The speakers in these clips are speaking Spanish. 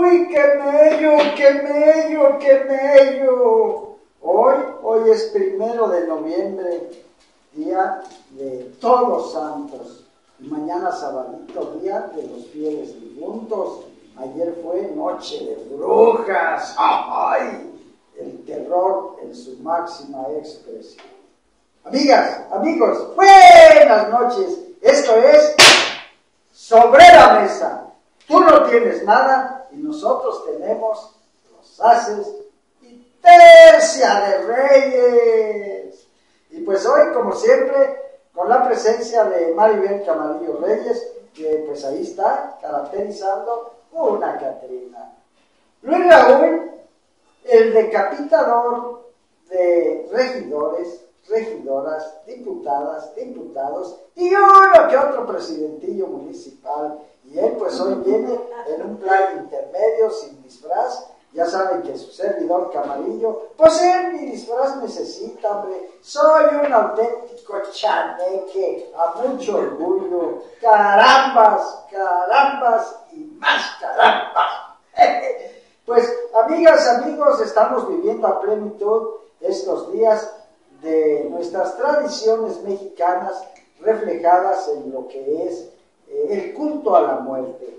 ¡Uy, qué mello, qué mello, qué mello! Hoy es 1 de noviembre, día de Todos los Santos. Y mañana sabadito, día de los fieles difuntos. Ayer fue noche de brujas. ¡Ay! El terror en su máxima expresión. Amigas, amigos, buenas noches. Esto es Sobre la Mesa. Tú no tienes nada y nosotros tenemos los ases y tercia de reyes. Y pues hoy, como siempre, con la presencia de Maribel Camarillo Reyes, que pues ahí está, caracterizando una Catrina. Luis Raúl, el decapitador de regidores, regidoras, diputadas, diputados y uno que otro presidentillo municipal. Y él pues hoy viene en un plan intermedio, sin disfraz. Ya saben que su servidor Camarillo, pues él ni disfraz necesita, hombre. Soy un auténtico chaneque, a mucho orgullo. Carambas, carambas y más carambas. Pues amigas, amigos, estamos viviendo a plenitud estos días de nuestras tradiciones mexicanas reflejadas en lo que es el culto a la muerte.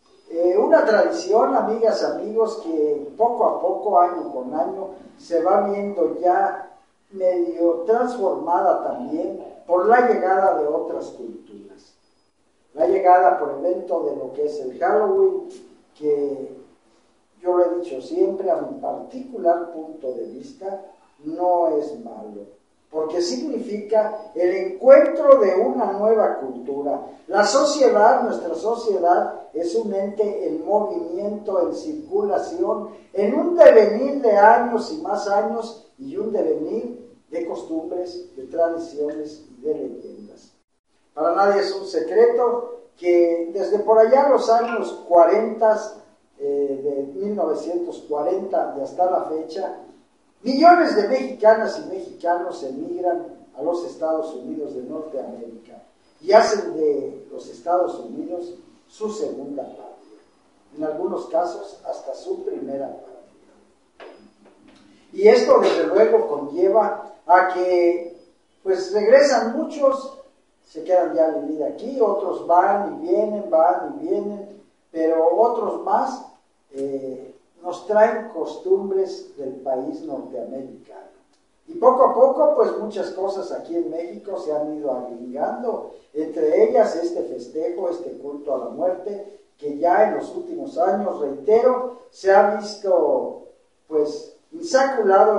Una tradición, amigas, amigos, que poco a poco, año con año, se va viendo ya medio transformada también por la llegada de otras culturas. La llegada, por ejemplo, de lo que es el Halloween, que yo lo he dicho siempre, a mi particular punto de vista, no es malo, porque significa el encuentro de una nueva cultura. La sociedad, nuestra sociedad, es un ente en movimiento, en circulación, en un devenir de años y más años, y un devenir de costumbres, de tradiciones y de leyendas. Para nadie es un secreto que desde por allá los años 40, de 1940 y hasta la fecha, millones de mexicanas y mexicanos emigran a los Estados Unidos de Norteamérica y hacen de los Estados Unidos su segunda patria, en algunos casos hasta su primera patria. Y esto desde luego conlleva a que pues regresan muchos, se quedan ya a vivir aquí, otros van y vienen, pero otros más nos traen costumbres del país norteamericano. Y poco a poco, pues muchas cosas aquí en México se han ido agregando, entre ellas este festejo, este culto a la muerte, que ya en los últimos años, reitero, se ha visto, pues, insaculado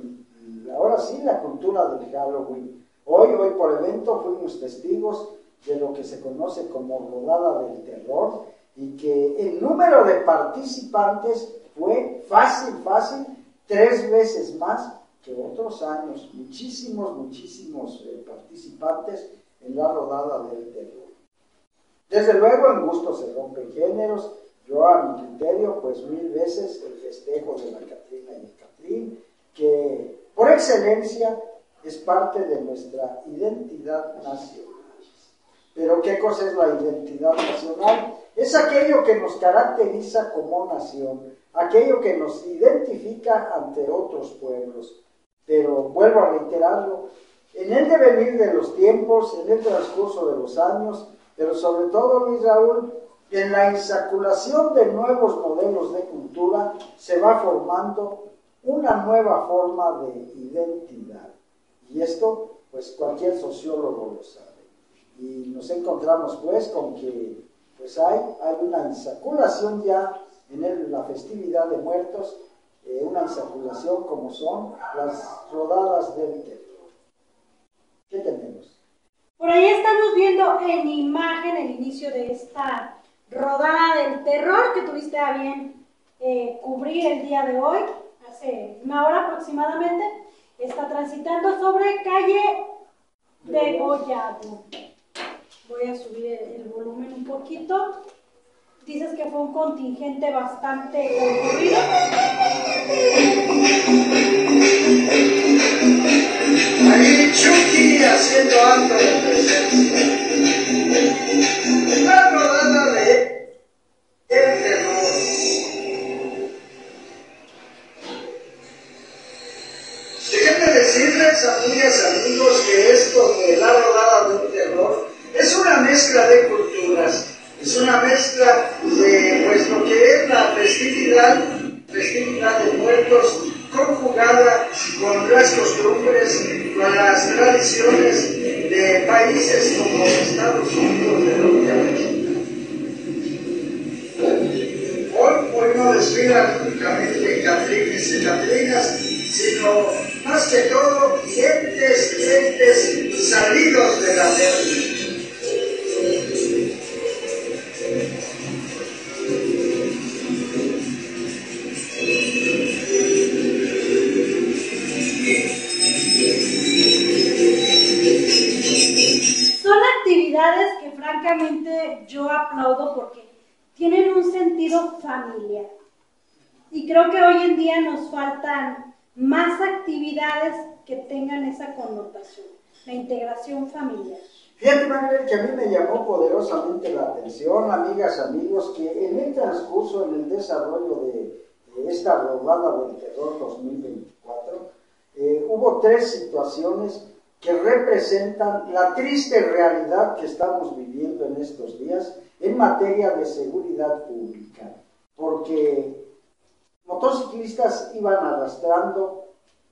ahora sí, la cultura del Halloween. Hoy por evento, fuimos testigos de lo que se conoce como rodada del terror, y que el número de participantes fue fácil, 3 veces más que otros años. Muchísimos participantes en la rodada del terror. Desde luego, en gusto se rompen géneros. Yo, a mi criterio, pues 1000 veces el festejo de la Catrina y el Catrín, que por excelencia es parte de nuestra identidad nacional. Pero ¿qué cosa es la identidad nacional? Es aquello que nos caracteriza como nación, aquello que nos identifica ante otros pueblos. Pero vuelvo a reiterarlo, en el devenir de los tiempos, en el transcurso de los años, pero sobre todo, Luis Raúl, en la insaculación de nuevos modelos de cultura, se va formando una nueva forma de identidad. Y esto, pues cualquier sociólogo lo sabe. Y nos encontramos pues con que pues hay una insaculación ya en la festividad de muertos, una insaculación como son las rodadas del terror. ¿Qué tenemos? Por ahí estamos viendo en imagen el inicio de esta rodada del terror que tuviste a bien cubrir el día de hoy, hace 1 hora aproximadamente. Está transitando sobre calle Degollado. Voy a subir el volumen un poquito. Dices que fue un contingente bastante concurrido. Ahí Chucky haciendo acto de presencia. La rodada de el terror. una mezcla de pues lo que es la festividad de muertos, conjugada con las costumbres, con las tradiciones de países como Estados Unidos de Norteamérica. Hoy no desfilan únicamente catrines y catrinas, sino más que todo gentes salidos de la tierra. Que francamente yo aplaudo porque tienen un sentido familiar y creo que hoy en día nos faltan más actividades que tengan esa connotación, la integración familiar. Fíjate, Manuel, que a mí me llamó poderosamente la atención, amigas, amigos, que en el transcurso, en el desarrollo de esta rodada del terror 2024, hubo 3 situaciones que representan la triste realidad que estamos viviendo en estos días en materia de seguridad pública, porque motociclistas iban arrastrando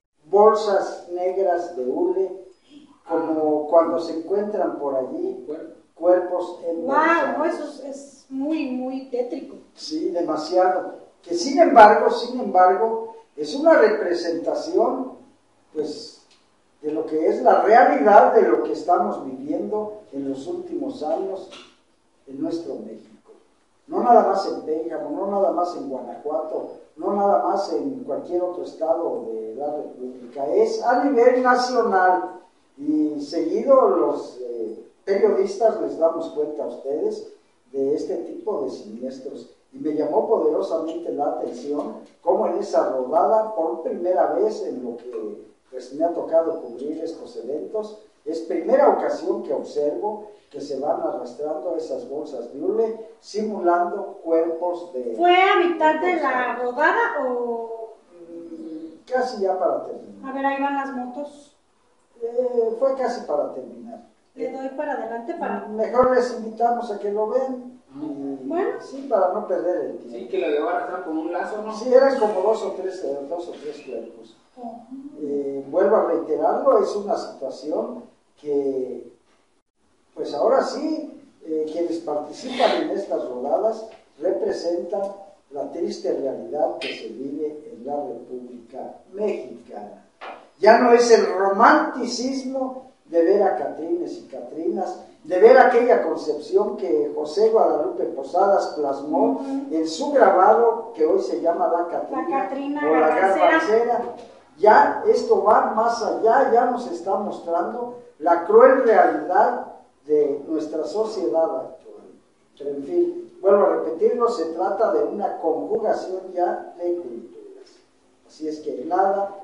bolsas negras de hule, como cuando se encuentran por allí cuerpos embolsados. ¡Wow! Eso es muy, muy tétrico. Sí, demasiado. Que sin embargo, es una representación, pues, de lo que es la realidad de lo que estamos viviendo en los últimos años en nuestro México. No nada más en Pénjamo, no nada más en Guanajuato, no nada más en cualquier otro estado de la República, es a nivel nacional y seguido los periodistas les damos cuenta a ustedes de este tipo de siniestros. Y me llamó poderosamente la atención cómo en esa rodada, por primera vez en lo que pues me ha tocado cubrir estos eventos, es primera ocasión que observo que se van arrastrando esas bolsas de hule simulando cuerpos de... ¿Fue a mitad de la rodada o...? Casi ya para terminar. A ver, ahí van las motos. Fue casi para terminar. Le doy para adelante para... Mejor les invitamos a que lo vean. Bueno. Sí, para no perder el tiempo. Sí, que lo llevaban a estar con un lazo, ¿no? Sí, eran como dos o tres cuerpos. Vuelvo a reiterarlo, es una situación que, pues ahora sí, quienes participan en estas rodadas representan la triste realidad que se vive en la República Mexicana. Ya no es el romanticismo de ver a catrines y catrinas, de ver aquella concepción que José Guadalupe Posadas plasmó en su grabado, que hoy se llama La Catrina o La Garbancera. Ya esto va más allá, ya nos está mostrando la cruel realidad de nuestra sociedad actual. Pero en fin, vuelvo a repetirlo, se trata de una conjugación ya de culturas. Así es que nada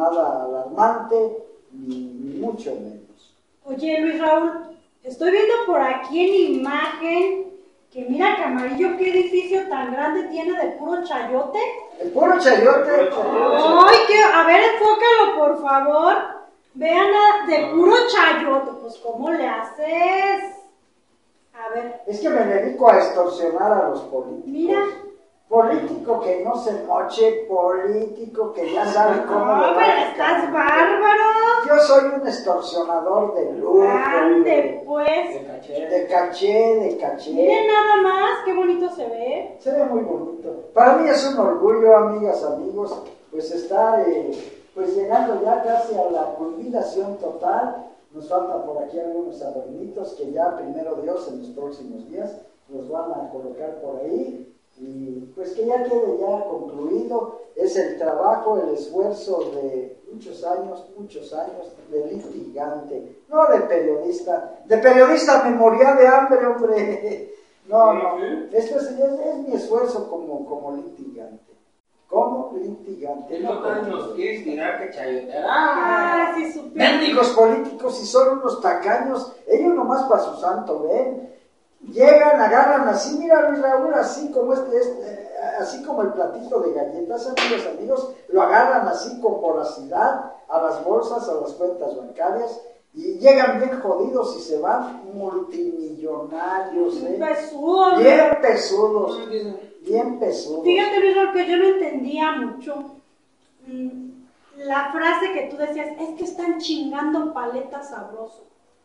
alarmante, ni mucho menos. Oye, Luis Raúl, estoy viendo por aquí en imagen que mira Camarillo, qué edificio tan grande tiene de puro chayote. El puro chayote. Ay, a ver, enfócalo por favor. Vean, de puro chayote. Pues, ¿cómo le haces? A ver. Es que me dedico a extorsionar a los políticos. Mira. Político que no se moche, político que ya sabe cómo... No, pero estás bárbaro. Yo soy un extorsionador de lujo. Grande, pues. De caché. Miren nada más, qué bonito se ve. Se ve muy bonito. Para mí es un orgullo, amigas, amigos, pues estar pues llegando ya casi a la culminación total. Nos faltan por aquí algunos adornitos que ya, primero Dios, en los próximos días los van a colocar por ahí. Y pues que ya quede ya concluido, es el trabajo, el esfuerzo de muchos años de litigante, no de periodista memorial de hambre, hombre. No, esto es mi esfuerzo como litigante. Como litigante. Nos quieres tirar que chayotear. Ah, sí, súper. Mendigos políticos, si son unos tacaños, ellos nomás para su santo ven. Llegan, agarran así, mira Luis Raúl, así como así como el platito de galletas, amigos, lo agarran así con voracidad a las bolsas, a las cuentas bancarias, Y llegan bien jodidos y se van multimillonarios, Pesudos. bien pesudos, bien pesudos. Fíjate, Luis, lo que yo no entendía mucho, la frase que tú decías, es que están chingando paleta sabroso.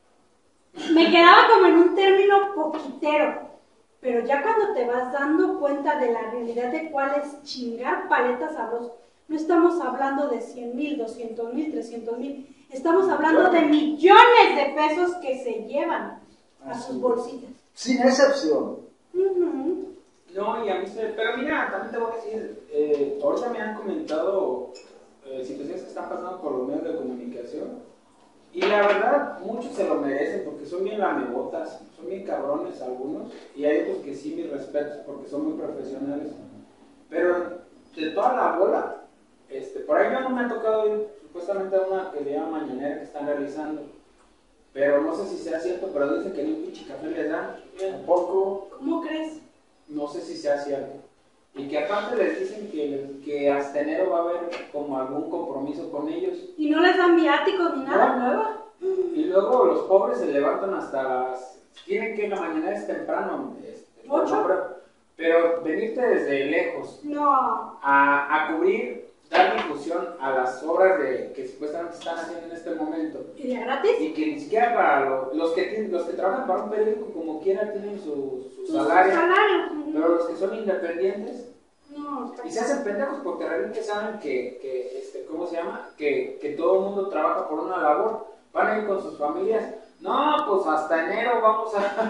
Me quedaba como en un término poquitero, pero ya cuando te vas dando cuenta de la realidad de cuál es chingar paleta sabroso, no estamos hablando de 100,000, 200,000, 300,000, estamos hablando de millones de pesos que se llevan a sus bolsillas. Sin excepción. No, y a mí pero mira, también te voy a decir, ahorita me han comentado situaciones que están pasando por los medios de comunicación. Y la verdad, muchos se lo merecen porque son bien lamebotas, son bien cabrones algunos, y hay otros que sí, mis respetos, porque son muy profesionales. Pero de toda la bola, por ahí ya no me ha tocado ir supuestamente a una que le llama mañanera que están realizando. Pero no sé si sea cierto, pero dicen que ni un pinche café les dan. Tampoco. ¿Cómo crees? No sé si sea cierto. Y que aparte les dicen que hasta enero va a haber como algún compromiso con ellos. Y no les dan viáticos ni nada nuevo. Y luego los pobres se levantan hasta las... Tienen que en la mañana es temprano. 8. Pero venirte desde lejos No. a cubrir, dar difusión a las obras que supuestamente están haciendo en este momento. ¿Y de gratis? Y que ni siquiera para los que trabajan para un periódico como quiera tienen su salario. Pero los que son independientes no, y se hacen pendejos porque realmente saben ¿cómo se llama? Que todo el mundo trabaja por una labor, van a ir con sus familias. No, pues hasta enero vamos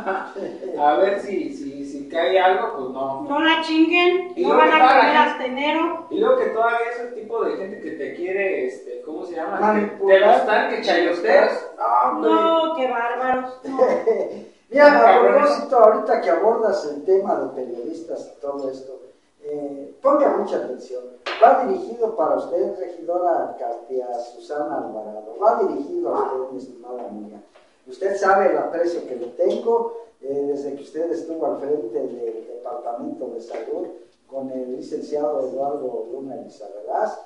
a ver si cae algo, pues no. No la chinguen, Y no luego van que a toda la comer gente- hasta enero. Y luego que todavía es el tipo de gente que te quiere, ¿cómo se llama? Manipular. Te gustan que chayoteros. No, qué bárbaros. No. Mira, a propósito, ahorita que abordas el tema de periodistas y todo esto, ponga mucha atención. Va dirigido para usted, regidora Katia Susana Alvarado. Va dirigido a usted, mi estimada amiga. Usted sabe el aprecio que le tengo desde que usted estuvo al frente del Departamento de Salud con el licenciado Eduardo Luna Elizabeth.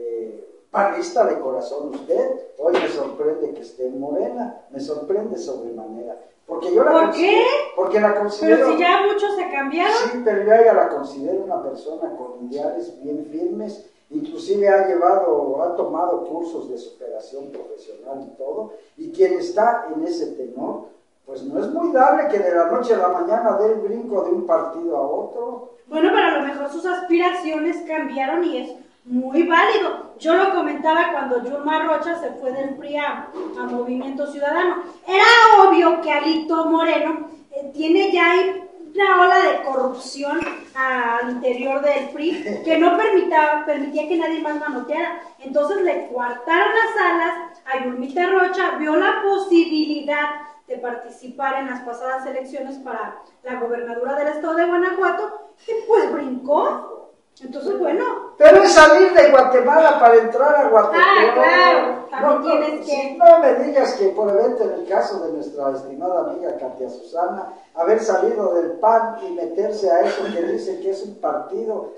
Panista de corazón usted. Hoy me sorprende que esté en Morena. Me sorprende sobremanera. Porque yo la ¿Por qué? Porque la considero... Pero si ya muchos se cambiaron. Sí, pero yo a ella la considero una persona con ideales bien firmes, inclusive ha tomado cursos de superación profesional y todo, y quien está en ese tenor, pues no es muy dable que de la noche a la mañana dé el brinco de un partido a otro. Bueno, pero a lo mejor sus aspiraciones cambiaron y es muy válido. Yo lo comentaba cuando Yulma Rocha se fue del PRI a Movimiento Ciudadano. Era obvio que Alito Moreno tiene ya ahí una ola de corrupción al interior del PRI que no permitía que nadie más manoteara. Entonces le coartaron las alas a Yulmita Rocha, vio la posibilidad de participar en las pasadas elecciones para la gobernatura del estado de Guanajuato y pues brincó. Entonces, bueno. Pero es salir de Guatemala para entrar a Guatemala. Ah, claro, también tienes que... No me digas que por evento en el caso de nuestra estimada amiga Katia Susana, haber salido del PAN y meterse a eso que dice que es un partido,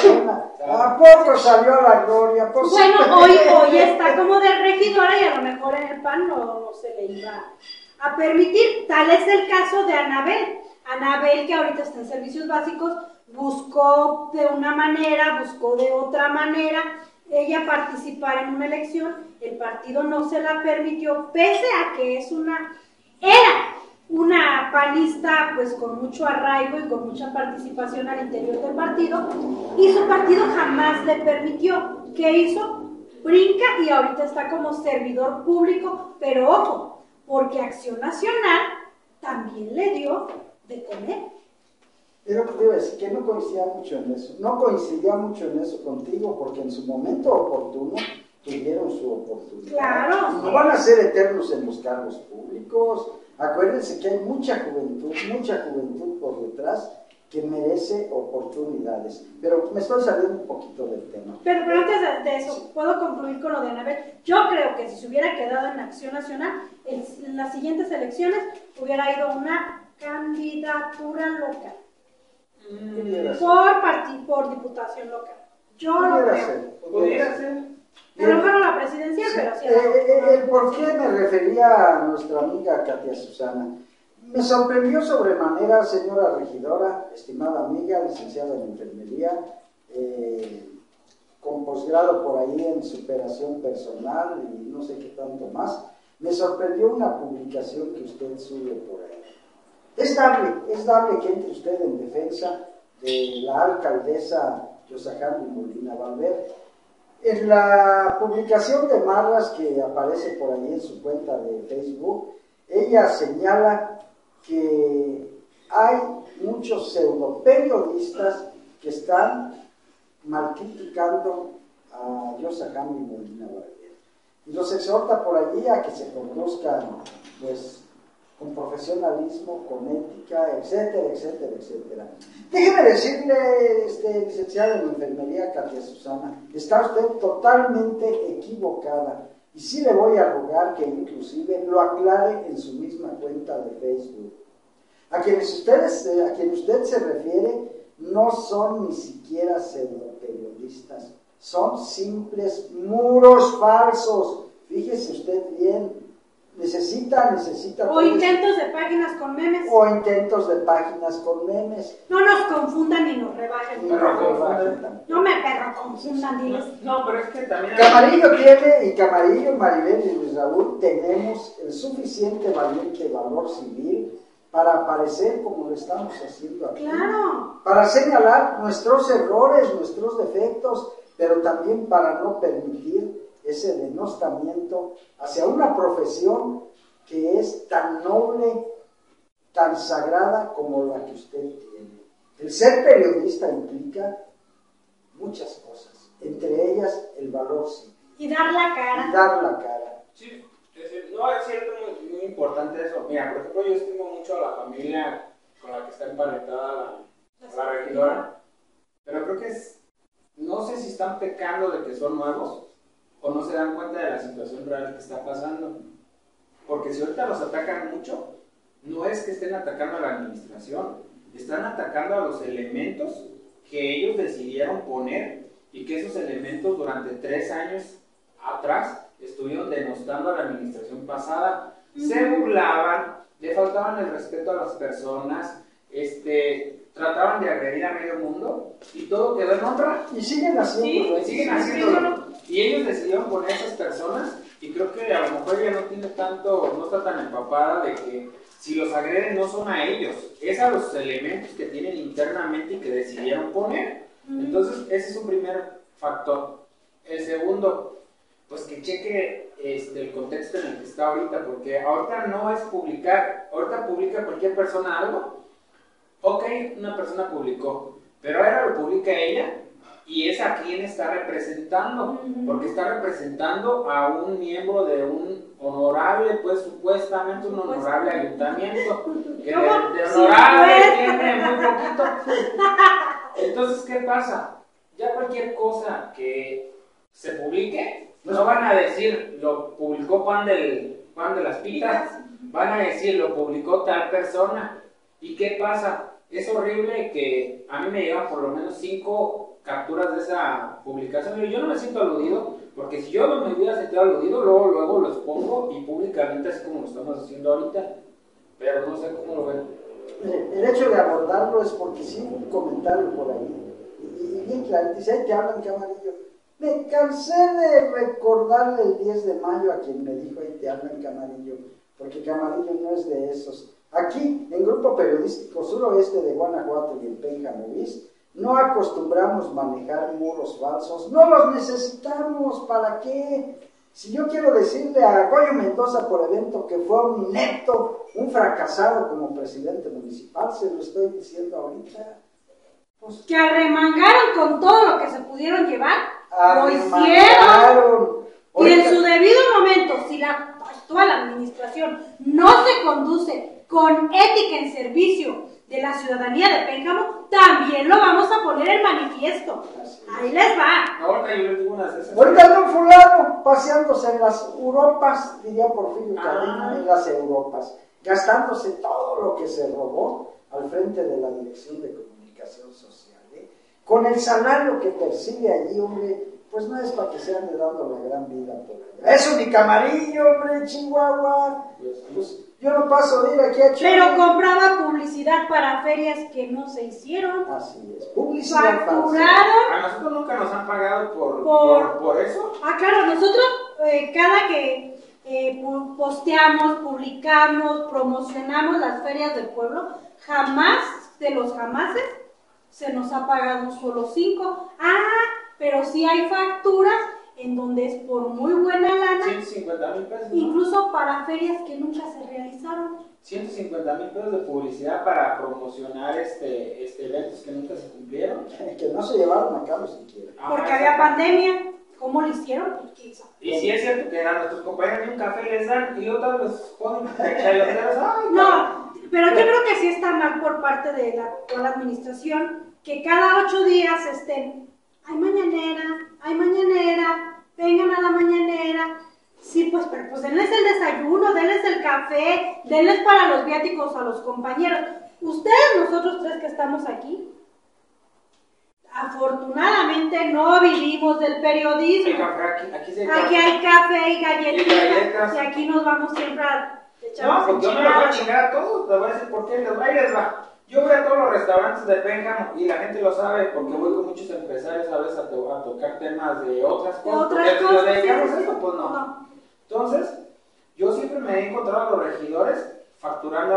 ¿a poco salió a la gloria? Pues bueno, hoy está como de regidora y a lo mejor en el PAN no se le iba a permitir. Tal es el caso de Anabel. Anabel, que ahorita está en servicios básicos, buscó de una manera, buscó de otra manera, ella participar en una elección, el partido no se la permitió, pese a que era una panista pues con mucho arraigo y con mucha participación al interior del partido, y su partido jamás le permitió. ¿Qué hizo? Brinca y ahorita está como servidor público, pero ojo, porque Acción Nacional también le dio de comer. Pero te iba a decir que no coincidía mucho en eso. No coincidía mucho en eso contigo porque en su momento oportuno tuvieron su oportunidad. Claro. No van a ser eternos en los cargos públicos. Acuérdense que hay mucha juventud por detrás que merece oportunidades. Pero me estoy saliendo un poquito del tema. Pero antes de eso, ¿puedo concluir con lo de Anabel? Yo creo que si se hubiera quedado en Acción Nacional, en las siguientes elecciones hubiera ido una candidatura local. Por diputación local. Yo lo creo. Pudiera ser. A lo mejor a la presidencia pero sí. El por qué me refería a nuestra amiga Katia Susana. Me sorprendió sobremanera, señora regidora, estimada amiga, licenciada en enfermería, con posgrado por ahí en superación personal y no sé qué tanto más. Me sorprendió una publicación que usted sube por ahí. Es dable que entre usted en defensa de la alcaldesa Yosajami Molina Valverde. En la publicación de Marras que aparece por ahí en su cuenta de Facebook, ella señala que hay muchos pseudoperiodistas que están mal criticando a Yosajami Molina Valverde. Y los exhorta por allí a que se conduzcan, pues, con profesionalismo, con ética, etcétera, etcétera, etcétera. Déjeme decirle, licenciada en enfermería, Katia Susana, está usted totalmente equivocada. Y sí le voy a rogar que inclusive lo aclare en su misma cuenta de Facebook. A quien usted se refiere no son ni siquiera pseudoperiodistas, son simples muros falsos. Fíjese usted bien, necesita... O intentos de páginas con memes. O intentos de páginas con memes. No nos confundan ni nos rebajen. No me perro confundan, diles. No, pero es que también... Camarillo, Maribel y Luis Raúl tenemos el suficiente valiente valor civil para aparecer como lo estamos haciendo aquí. Claro. Para señalar nuestros errores, nuestros defectos, pero también para no permitir ese denostamiento hacia una profesión que es tan noble, tan sagrada como la que usted tiene. El ser periodista implica muchas cosas, entre ellas el valor civil. Y dar la cara. Sí, es cierto, muy importante eso. Mira, por ejemplo, yo estimo mucho a la familia con la que está emparentada la regidora, pero creo que no sé si están pecando de que son nuevos o no se dan cuenta de la situación real que está pasando. Porque si ahorita los atacan mucho, no es que estén atacando a la administración, están atacando a los elementos que ellos decidieron poner y que esos elementos durante 3 años atrás estuvieron denostando a la administración pasada. Se burlaban, le faltaban el respeto a las personas, trataban de agredir a medio mundo y todo quedó en honra. Y siguen haciéndolo. Sí, siguen haciéndolo. Y ellos decidieron poner a esas personas y creo que a lo mejor ella no está tan empapada de que si los agreden no son a ellos, es a los elementos que tienen internamente y que decidieron poner. Entonces ese es un primer factor. El segundo, pues que cheque el contexto en el que está ahorita, porque ahorita no es publicar, ahorita publica cualquier persona algo. Ok, una persona publicó, pero ahora lo publica ella y es a quien está representando, porque está representando a un miembro de un honorable, pues supuestamente un honorable ayuntamiento, que de honorable tiene muy poquito. Entonces, ¿qué pasa? Ya cualquier cosa que se publique, no van a decir lo publicó Pan de las Pitas, van a decir lo publicó tal persona. ¿Y qué pasa? Es horrible que a mí me llegan por lo menos 5 capturas de esa publicación. Yo no me siento aludido, porque si yo no me hubiera sentido aludido, luego los pongo y públicamente, así como lo estamos haciendo ahorita. Pero no sé cómo lo ven. El hecho de abordarlo es porque sí hubo un comentario por ahí. Y bien claro, dice, ahí te hablan, Camarillo. Me cansé de recordarle el 10 de mayo a quien me dijo, ahí te hablan, Camarillo, porque Camarillo no es de esos. Aquí, en Grupo Periodístico Suroeste de Guanajuato y en Penjamovis, no acostumbramos manejar muros falsos, no los necesitamos, ¿para qué? Si yo quiero decirle a Goyo Mendoza por evento que fue un inepto, un fracasado como presidente municipal, se lo estoy diciendo ahorita. Pues que arremangaron con todo lo que se pudieron llevar, lo hicieron. Y en su debido momento, si la actual administración no se conduce con ética en servicio de la ciudadanía de Pénjamo, también lo vamos a poner en manifiesto. Ahí les va. Ahorita yo les digo unas de esas. Ahorita anda un fulano paseándose en las Europas, diría Porfirio Cadena, en las Europas, gastándose todo lo que se robó al frente de la Dirección de Comunicación Social, con el salario que percibe allí, hombre, pues no es para que se ande dando la gran vida por allá. ¡Eso mi camarillo, hombre, Chihuahua! Pues yo no paso de ir aquí a Chile. Pero compraba publicidad para ferias que no se hicieron. Así es, publicidad falsa. Facturaron. A nosotros nunca nos han pagado por eso. Ah, claro, nosotros cada que posteamos, publicamos, promocionamos las ferias del pueblo, jamás, de los jamases, se nos ha pagado solo 5. Pero sí hay facturas en donde es por muy buena lana, 150,000 pesos. ¿No? incluso para ferias que nunca se realizaron. 150,000 pesos de publicidad para promocionar eventos que nunca se cumplieron. Que no se llevaron a cabo siquiera. Porque había pandemia. ¿Cómo lo hicieron? Pues quién sabe. Y sí es cierto que a nuestros compañeros ni un café les dan y luego los ponen chayloteros. No, pero yo creo que sí está mal por parte de la actual administración que cada 8 días estén, hay mañanera, vengan a la mañanera. Sí, pues, pero pues denles el desayuno, denles el café, denles para los viáticos a los compañeros. Ustedes, nosotros 3 que estamos aquí, afortunadamente no vivimos del periodismo. Aquí hay café y galletitas, y aquí nos vamos siempre a echarnos. No, pues yo no les voy a chingar a todos, les voy a decir por qué, ahí les va. Yo voy a todos los restaurantes de Pénjamo y la gente lo sabe porque voy con muchos empresarios a veces a tocar temas de otras cosas. Otras ¿Lo cosas, dedicamos sí, a esto? Pues no. Entonces, yo siempre me he encontrado a los regidores facturando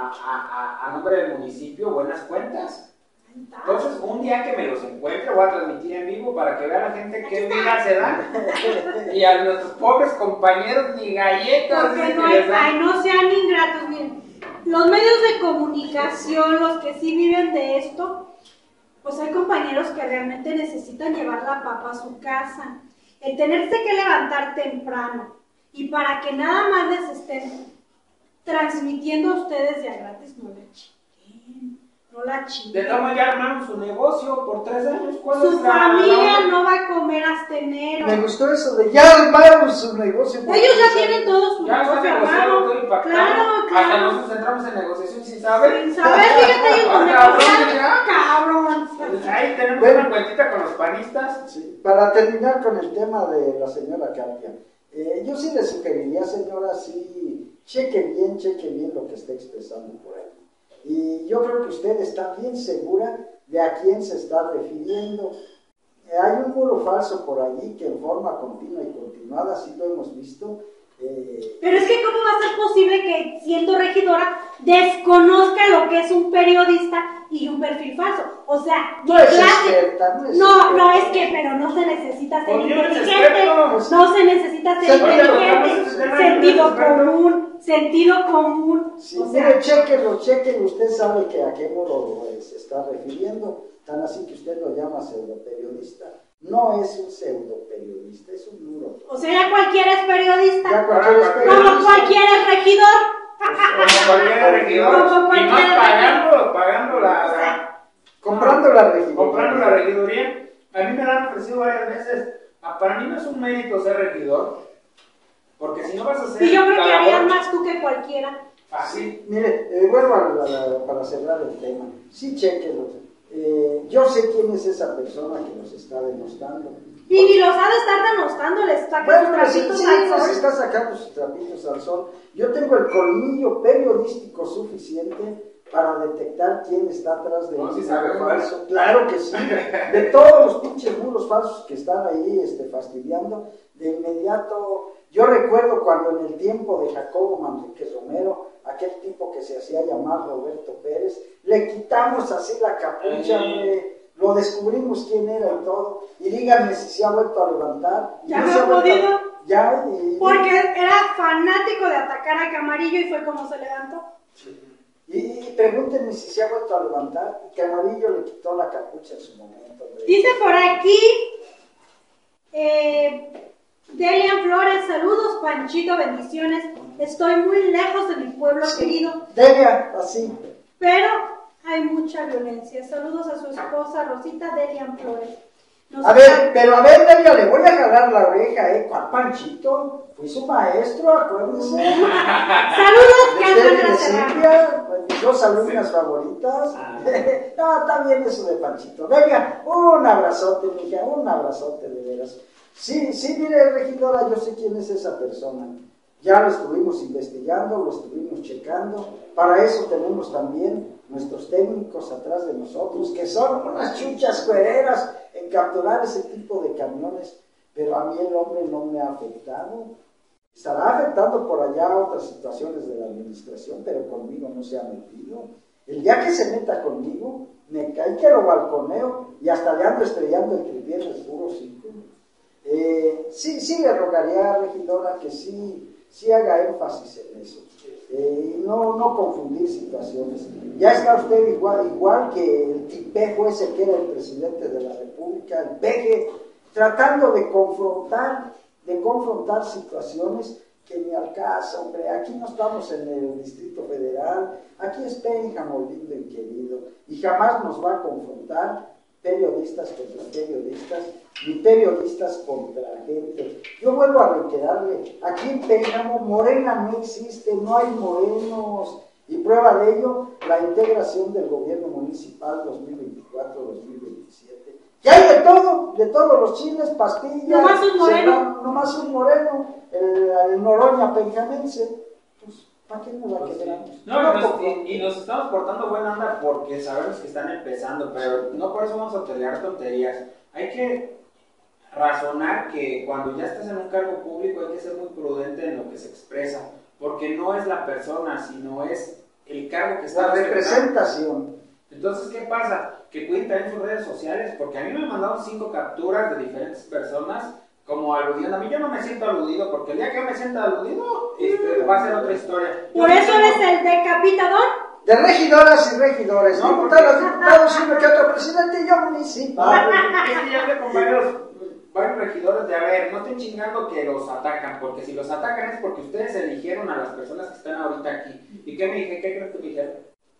a nombre del municipio buenas cuentas. Entonces, un día que me los encuentre, voy a transmitir en vivo para que vea la gente qué vida se dan. Y a nuestros pobres compañeros ni galletas. Porque no sean ingratos, miren. Los medios de comunicación, los que sí viven de esto, pues hay compañeros que realmente necesitan llevar la papa a su casa. El tenerse que levantar temprano y para que nada más les estén transmitiendo a ustedes ya gratis, no le chinguen, no la chinguen. De todas ya armaron su negocio por 3 años. Su familia no va a comer hasta enero. Me gustó eso de ya armaron su negocio. Ellos ya tienen todo su negocio armado. Claro. Hasta nosotros entramos en negociación sin saber. Sin saber, fíjate, cabrón. Ahí tenemos una cuentita con los panistas. Sí. Para terminar con el tema de la señora Katia, yo sí le sugeriría, señora, sí, cheque bien lo que está expresando por ahí. Y yo creo que usted está bien segura de a quién se está refiriendo. Hay un muro falso por allí que en forma continua y continuada, sí lo hemos visto. Pero es que ¿cómo va a ser posible que siendo regidora desconozca lo que es un periodista y un perfil falso? O sea, no es experta, no es que, pero no se necesita ser inteligente, no se necesita ser inteligente, sentido común. Sí, o sea, mire, chequenlo, usted sabe que a qué muro se está refiriendo, tan así que usted lo llama pseudoperiodista. No es un pseudoperiodista, es un muro. O sea, ya cualquiera es periodista. Ya cualquiera es periodista. Como cualquiera es regidor. Como cualquier regidor. Y más pagando la... Comprando la regiduría. Comprando la regiduría. A mí me lo han ofrecido varias veces. Para mí no es un mérito ser regidor. Porque si no vas a ser... Y yo creo que harías más tú que cualquiera. Así. Mire, vuelvo para cerrar el tema. Sí, chequenlo. Yo sé quién es esa persona que nos está denostando. Y ni los ha de estar denostando, les saca sus trapitos al sol. Sí, está sacando sus trapitos al sol. Yo tengo el colmillo periodístico suficiente para detectar quién está atrás de un muro falso. Claro que sí. De todos los pinches muros falsos que están ahí fastidiando, de inmediato. Yo recuerdo cuando en el tiempo de Jacobo Manríquez Romero, aquel tipo que se hacía llamar Roberto Pérez, le quitamos así la capucha, lo descubrimos quién era y todo, y díganme si se ha vuelto a levantar. Ya no ha podido. Ya, porque era fanático de atacar a Camarillo y fue como se levantó. Sí. Y pregúntenme si se ha vuelto a levantar, y Camarillo le quitó la capucha en su momento. Dice por aquí, Delian Flores, saludos Panchito, bendiciones. Estoy muy lejos de mi pueblo querido. Delia, así. Pero hay mucha violencia. Saludos a su esposa Rosita Delian Flores. A ver, Delia, le voy a jalar la oreja, ¿Cuál Panchito? Fui su maestro, acuérdense. Saludos, que andan a Silvia, mis dos alumnas favoritas. No, está bien eso de Panchito. Venga, un abrazote, mija, un abrazote de veras. Sí, mire, regidora, yo sé quién es esa persona. Ya lo estuvimos investigando, lo estuvimos checando. Para eso tenemos también nuestros técnicos atrás de nosotros, que son unas chuchas cuereras en capturar ese tipo de camiones. Pero a mí el hombre no me ha afectado. Estará afectando por allá otras situaciones de la administración, pero conmigo no se ha metido. El día que se meta conmigo, me cae que lo balconeo y hasta le ando estrellando el tripié en el puro 5. Sí le rogaría, regidora, que sí haga énfasis en eso. Y no confundir situaciones. Ya está usted igual que el tipejo ese que era el presidente de la República, el peje, tratando de confrontar situaciones que ni al caso, hombre. Aquí no estamos en el Distrito Federal, aquí es Pénjamo lindo y querido, y jamás nos va a confrontar periodistas contra periodistas, ni periodistas contra gente. Yo vuelvo a reiterarle, aquí en Pénjamo Morena no existe, no hay morenos, y prueba de ello la integración del gobierno municipal 2024-2027. Y hay de todos los chiles, pastillas, nomás un moreno, el Noroña penjamense. Pues, ¿para qué nos la quebramos? Y nos estamos portando buena onda porque sabemos que están empezando, pero no por eso vamos a pelear tonterías. Hay que razonar que cuando ya estás en un cargo público hay que ser muy prudente en lo que se expresa, porque no es la persona, sino es el cargo que está. La representación. Entonces, ¿qué pasa? Que cuiden también sus redes sociales, porque a mí me mandaron 5 capturas de diferentes personas como aludiendo. A mí yo no me siento aludido, porque el día que yo me sienta aludido, va a ser otra historia. ¿Por eso eres el decapitador? De regidoras y regidores, no diputados, sino que otro presidente y yo municipal. Es que ya hablé con varios regidores de, a ver, no estén chingando que los atacan, porque si los atacan es porque ustedes eligieron a las personas que están ahorita aquí. ¿Y qué me dije? ¿Qué creo que me dijeron?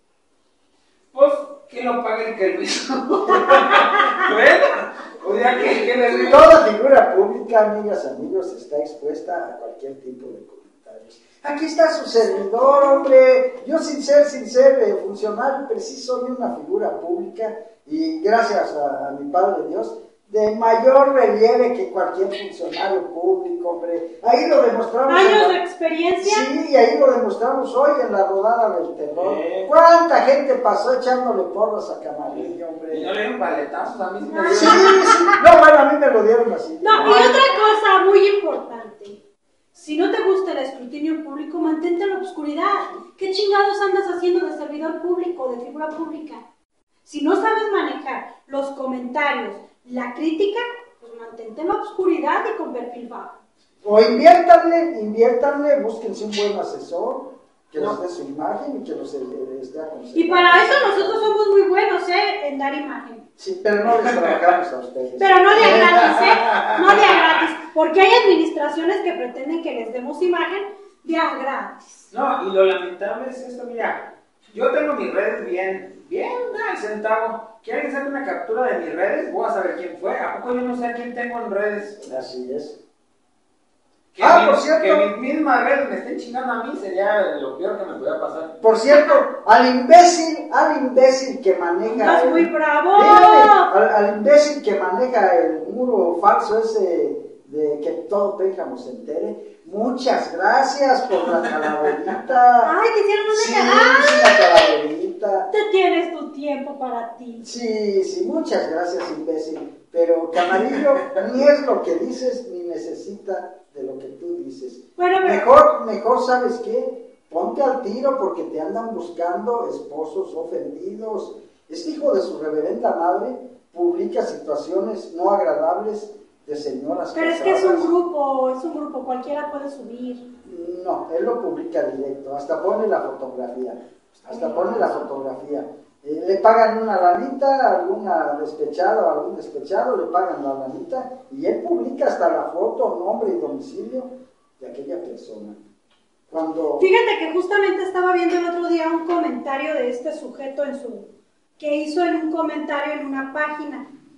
Pues que lo pague el que lo hizo. Bueno, o sea, que les digo. Toda figura pública, amigas, amigos, está expuesta a cualquier tipo de comentarios. Aquí está su servidor, hombre. Yo sin ser funcionario, pero sí soy una figura pública y gracias a mi Padre Dios, de mayor relieve que cualquier funcionario público, hombre. Ahí lo demostramos. ¿Años de experiencia? Sí, ahí lo demostramos hoy en la rodada del terror. ¿Cuánta gente pasó echándole porras a Camarillo, hombre? Y no le dieron paletazos a mí. Sí. No, bueno, a mí me lo dieron así. No, y otra cosa muy importante. Si no te gusta el escrutinio público, mantente en la oscuridad. ¿Qué chingados andas haciendo de servidor público, de figura pública? Si no sabes manejar los comentarios, la crítica, pues mantente en la oscuridad y con perfil bajo. O inviértanle, búsquense un buen asesor que les dé su imagen y que los esté aconsejando. Y para eso nosotros somos muy buenos, en dar imagen. Sí, pero no les trabajamos a ustedes. Pero no de a gratis, no de a gratis, porque hay administraciones que pretenden que les demos imagen de a gratis. No, y lo lamentable es esto, mira, yo tengo mis redes bien al centavo. Que alguien saque una captura de mis redes, voy a saber quién fue. ¿A poco yo no sé a quién tengo en redes? Así es. Por cierto, que mis mismas redes me estén chingando a mí sería lo peor que me pudiera pasar. Por cierto, al imbécil que maneja. ¡Estás muy bravo! Al imbécil que maneja el muro falso ese de que todo Pénjamo se entere. Muchas gracias por la calaverita. ¡Ay, te hicieron una una calaverita! Te tienes tu tiempo para ti. Sí, muchas gracias, imbécil. Pero Camarillo ni es lo que dices ni necesita de lo que tú dices. Bueno, pero... Mejor, ¿sabes qué? Ponte al tiro porque te andan buscando esposos ofendidos. Este hijo de su reverenda madre publica situaciones no agradables de señoras pero casadas. Es que es un grupo, cualquiera puede subir. No, él lo publica directo, hasta pone la fotografía. Le pagan una lanita a alguna despechada o algún despechado, le pagan la lanita y él publica hasta la foto, nombre y domicilio de aquella persona. Fíjate que justamente estaba viendo el otro día un comentario de este sujeto que hizo en un comentario en una página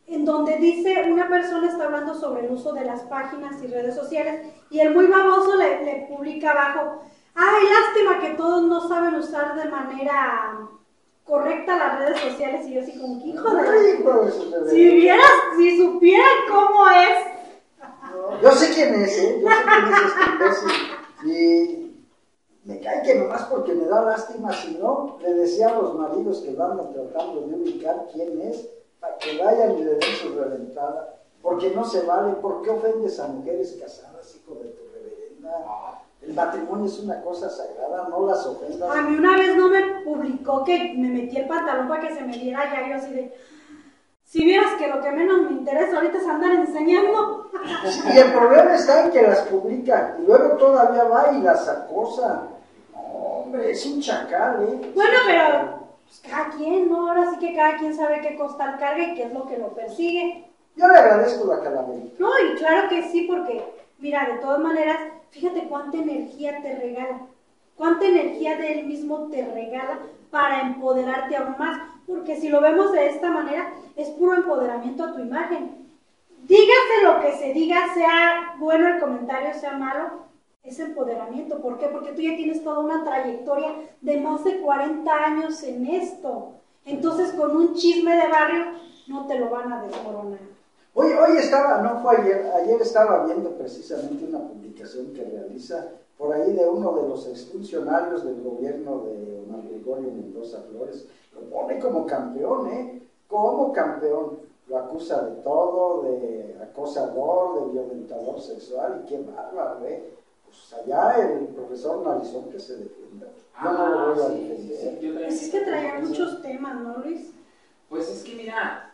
en donde dice, una persona está hablando sobre el uso de las páginas y redes sociales, y el muy baboso le publica abajo, ay, lástima que todos no saben usar de manera correcta las redes sociales, y yo así como, ¿qué hijo de...? Si supieran cómo es. Yo sé quién es, ¿eh? Yo sé quién es este imbécil. Y me cae que nomás porque me da lástima, si no, le decía a los maridos que van tratando de ubicar quién es, para que vayan y le den su reventada. Porque no se vale. ¿Por qué ofendes a mujeres casadas, hijo de tu reverenda? El matrimonio es una cosa sagrada, no las ofendas. A mí una vez no me publicó que me metí el pantalón para que se me viera ya, yo así de... Si vieras que lo que menos me interesa ahorita es andar enseñando. Y el problema está en que las publica y luego todavía va y las acosa. Hombre, es un chacal, ¿eh? Bueno, pero pues, cada quien, ¿no? Ahora sí que cada quien sabe qué costal carga y qué es lo que lo persigue. Yo le agradezco la calaverita. No, y claro que sí, porque, mira, de todas maneras, fíjate cuánta energía te regala. Cuánta energía de él mismo te regala para empoderarte aún más. Porque si lo vemos de esta manera, es puro empoderamiento a tu imagen. Dígase lo que se diga, sea bueno el comentario, sea malo, es empoderamiento. ¿Por qué? Porque tú ya tienes toda una trayectoria de más de 40 años en esto. Entonces, con un chisme de barrio, no te lo van a desmoronar. Hoy estaba, no fue ayer estaba viendo precisamente una publicación que realiza por ahí de uno de los exfuncionarios del gobierno de Omar Gregorio Mendoza Flores. Lo pone como campeón, ¿eh? Como campeón. Lo acusa de todo, de acosador, de violentador sexual, y qué bárbaro, ¿eh? Pues allá el profesor Narizón que se defienda. Yo no lo voy a defender. Sí, es que traía muchos temas, ¿no, Luis? Pues es que mira,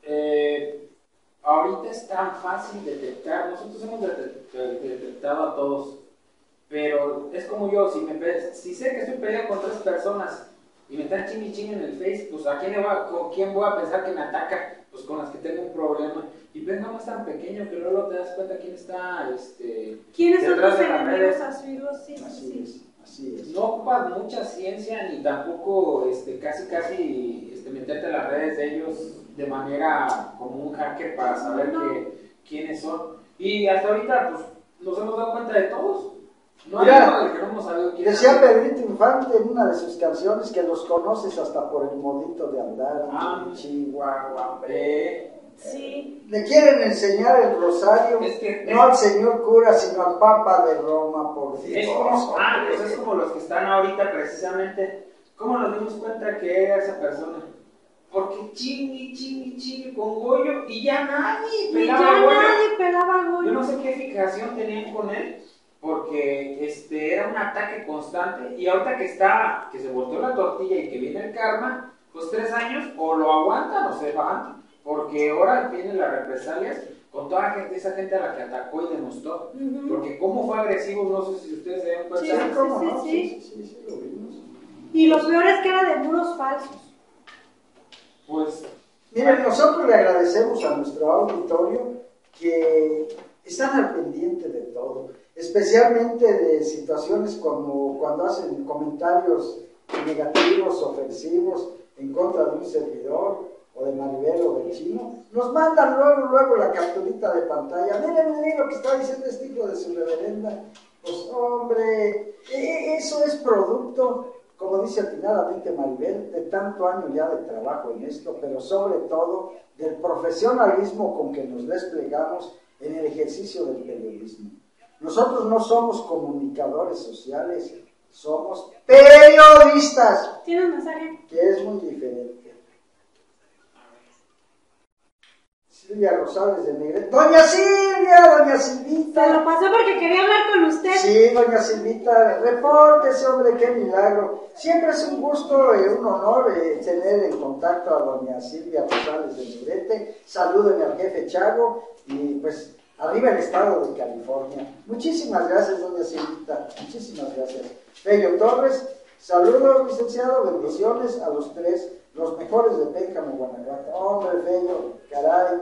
ahorita es tan fácil detectar, nosotros hemos detectado a todos, pero es como yo, si sé que estoy peleando con 3 personas y me están chingui en el Face, pues ¿con quién voy a pensar que me ataca? Pues con las que tengo un problema. Y ves, no es tan pequeño que luego te das cuenta quién está ¿quiénes son detrás tus de las enemigos redes. asiduos? Sí, Así es. No ocupas mucha ciencia ni tampoco casi meterte a las redes de ellos de manera como un hacker para saber quiénes son. Y hasta ahorita pues nos hemos dado cuenta de todos. No hay uno del que no hemos sabido quién es. Decía Pedrito Infante en una de sus canciones que los conoces hasta por el modito de andar. Chihuahua, Sí. Le quieren enseñar el rosario, no al señor cura, sino al Papa de Roma, por Dios. Es como los que están ahorita precisamente. ¿Cómo nos dimos cuenta que era esa persona? Porque chingue con Goyo y ya nadie pelaba Goyo. Yo no sé qué fijación tenían con él, porque era un ataque constante, y ahorita que se volteó la tortilla y que viene el karma, pues 3 años o lo aguantan o se van. Porque ahora vienen las represalias con toda esa gente a la que atacó y denostó. Porque cómo fue agresivo, no sé si ustedes se dan cuenta. Sí, lo vimos. Y lo peor es que era de muros falsos. Pues, miren, nosotros le agradecemos a nuestro auditorio que están al pendiente de todo, especialmente de situaciones como cuando hacen comentarios negativos, ofensivos en contra de un servidor, o de Maribel o del Chino, nos mandan luego la capturita de pantalla. Miren lo que está diciendo este hijo de su reverenda. Pues hombre, eso es producto, como dice atinadamente Maribel, de tanto año ya de trabajo en esto, pero sobre todo del profesionalismo con que nos desplegamos en el ejercicio del periodismo. Nosotros no somos comunicadores sociales, somos periodistas. ¿Tiene un mensaje? Que es muy diferente. Silvia Rosales de Negrete. ¡Doña Silvita! Se lo pasó porque quería hablar con usted. Sí, doña Silvita, repórtese, hombre, qué milagro. Siempre es un gusto y un honor tener en contacto a doña Silvia Rosales de Negrete. Salúdenme al jefe Chago y pues arriba el estado de California. Muchísimas gracias, doña Silvita, muchísimas gracias. Fello Torres, saludos, licenciado, bendiciones a los 3, los mejores de Pénjamo, Guanajuato. Hombre, Fello, caray.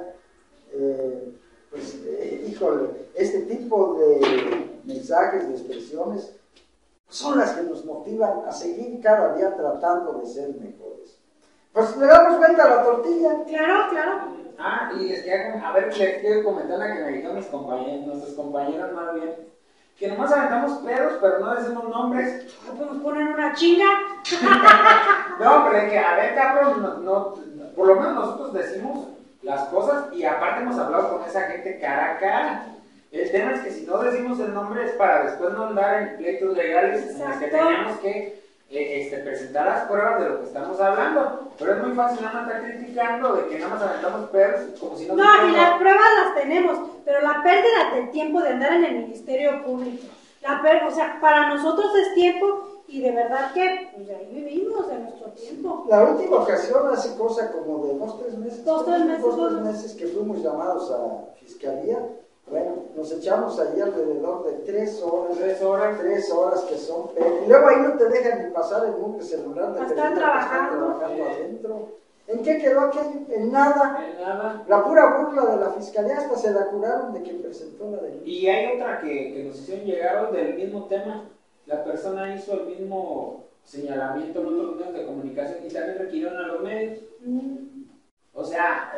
Híjole, este tipo de mensajes, de expresiones, son las que nos motivan a seguir cada día tratando de ser mejores. Pues le damos vuelta a la tortilla. Claro, claro. Ah, y les quería, a ver, les quiero comentar la que me dijeron mis compañeros, nuestros compañeros más bien, que nomás aventamos pedos, pero no decimos nombres. Pues nos ponen una chinga. No, pero es que, a ver, cabrón, por lo menos nosotros decimos las cosas y aparte hemos hablado con esa gente cara a cara. El tema es que si no decimos el nombre es para después no andar en pleitos legales en los que teníamos que presentar las pruebas de lo que estamos hablando. Pero es muy fácil nada más estar criticando de que nada más aventamos pedos como si no... No, y las pruebas las tenemos, pero la pérdida del tiempo de andar en el Ministerio Público, o sea, para nosotros es tiempo y de verdad que pues ahí vivimos en nuestro tiempo. La última ocasión, hace cosa como de 2-3 meses, 2-3 meses que fuimos llamados a fiscalía. Bueno, nos echamos ahí alrededor de 3 horas. 3 horas que son. Y luego ahí no te dejan ni pasar el mugre celular de Están trabajando adentro. ¿En qué quedó aquello? En nada. En nada. La pura burla de la fiscalía hasta se la curaron de quien presentó la denuncia. Y hay otra que nos hicieron llegar del mismo tema. La persona hizo el mismo señalamiento en otros medios de comunicación y también requirieron a los medios. O sea,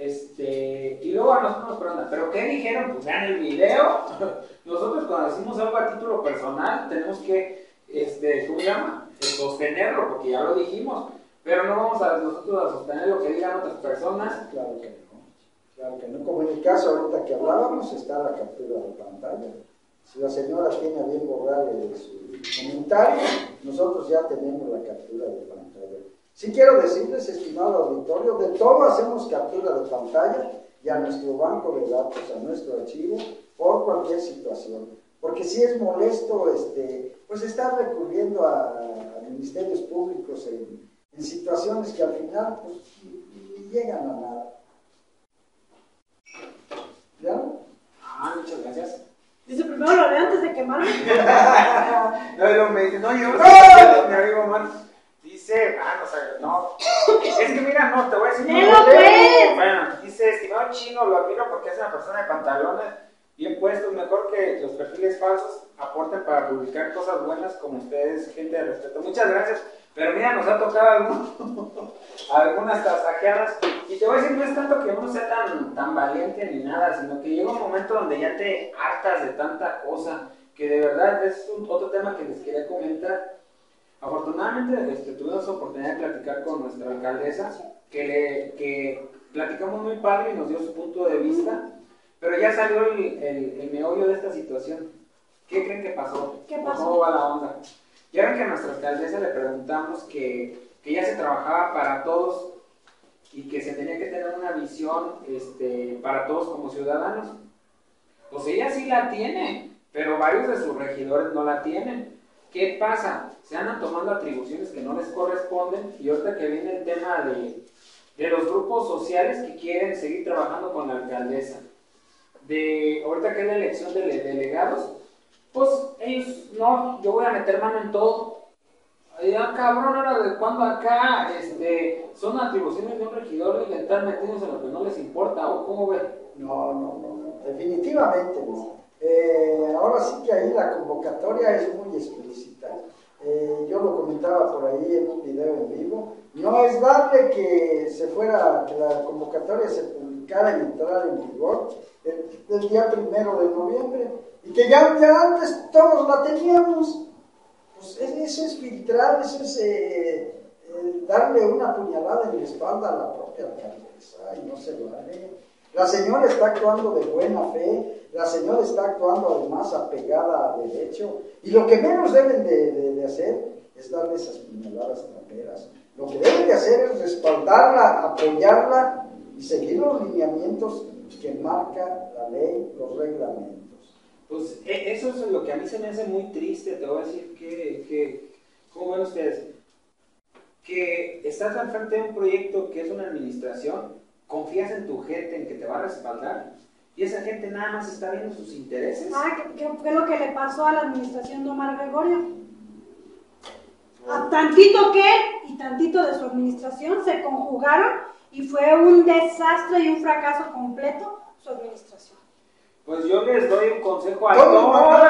y luego a nosotros nos preguntan, ¿pero qué dijeron? Pues vean el video. Nosotros cuando decimos algo a título personal tenemos que, ¿cómo se llama? Sostenerlo, porque ya lo dijimos. Pero no vamos a nosotros a sostener lo que digan otras personas. Claro que no. Claro que no. Como en el caso ahorita que hablábamos, está la captura de pantalla. Si la señora tiene a bien borrar su comentario, nosotros ya tenemos la captura de pantalla. Sí quiero decirles, estimado auditorio, de todo hacemos captura de pantalla y a nuestro banco de datos, a nuestro archivo, por cualquier situación. Porque sí es molesto pues estar recurriendo a ministerios públicos en situaciones que al final pues, ni llegan a nada. ¿Ya? Ah, muchas gracias. Dice, primero lo leo antes de quemarme. No, me dice, no, yo me arriba mal. Dice, no. Es que mira, no, te voy a decir. Bueno, dice, estimado Chino, lo admiro porque es una persona de pantalones bien puestos, mejor que los perfiles falsos aporten para publicar cosas buenas como ustedes, gente de respeto. Muchas gracias. Pero mira, nos ha tocado algunas tasajeadas. Y te voy a decir, no es tanto que uno sea tan valiente ni nada, sino que llega un momento donde ya te hartas de tanta cosa, que de verdad es otro tema que les quería comentar. Afortunadamente tuvimos la oportunidad de platicar con nuestra alcaldesa, que platicamos muy padre y nos dio su punto de vista, pero ya salió el meollo de esta situación. ¿Qué creen que pasó? ¿Qué pasó? ¿Cómo va la onda? Ya ven que a nuestra alcaldesa le preguntamos que ya se trabajaba para todos y que se tenía que tener una visión para todos como ciudadanos. Pues ella sí la tiene, pero varios de sus regidores no la tienen. ¿Qué pasa? Se andan tomando atribuciones que no les corresponden y ahorita que viene el tema de los grupos sociales que quieren seguir trabajando con la alcaldesa. Ahorita que es la elección de delegados, pues ellos, no, yo voy a meter mano en todo. Ya cabrón, ahora de cuando acá son atribuciones de un regidor y estar metidos en lo que no les importa, ¿o cómo ven? No, definitivamente no. Ahora sí que ahí la convocatoria es muy explícita. Yo lo comentaba por ahí en un video en vivo. No es darle que la convocatoria se publicara y entrara en vigor el día 1 de noviembre. Y que ya antes todos la teníamos. Pues eso es filtrar, eso es darle una puñalada en la espalda a la propia alcaldesa. Y no se lo haré. La señora está actuando de buena fe, la señora está actuando además apegada al derecho, y lo que menos deben de hacer es darle esas puñaladas traperas. Lo que deben de hacer es respaldarla, apoyarla y seguir los lineamientos que marca la ley, los reglamentos. Pues eso es lo que a mí se me hace muy triste, te voy a decir ¿cómo ven ustedes? Que estás al frente de un proyecto que es una administración, confías en tu gente, en que te va a respaldar, y esa gente nada más está viendo sus intereses. ¿Qué es lo que le pasó a la administración de Omar Gregorio? A tantito que él y tantito de su administración se conjugaron y fue un desastre y un fracaso completo su administración. Pues yo les doy un consejo a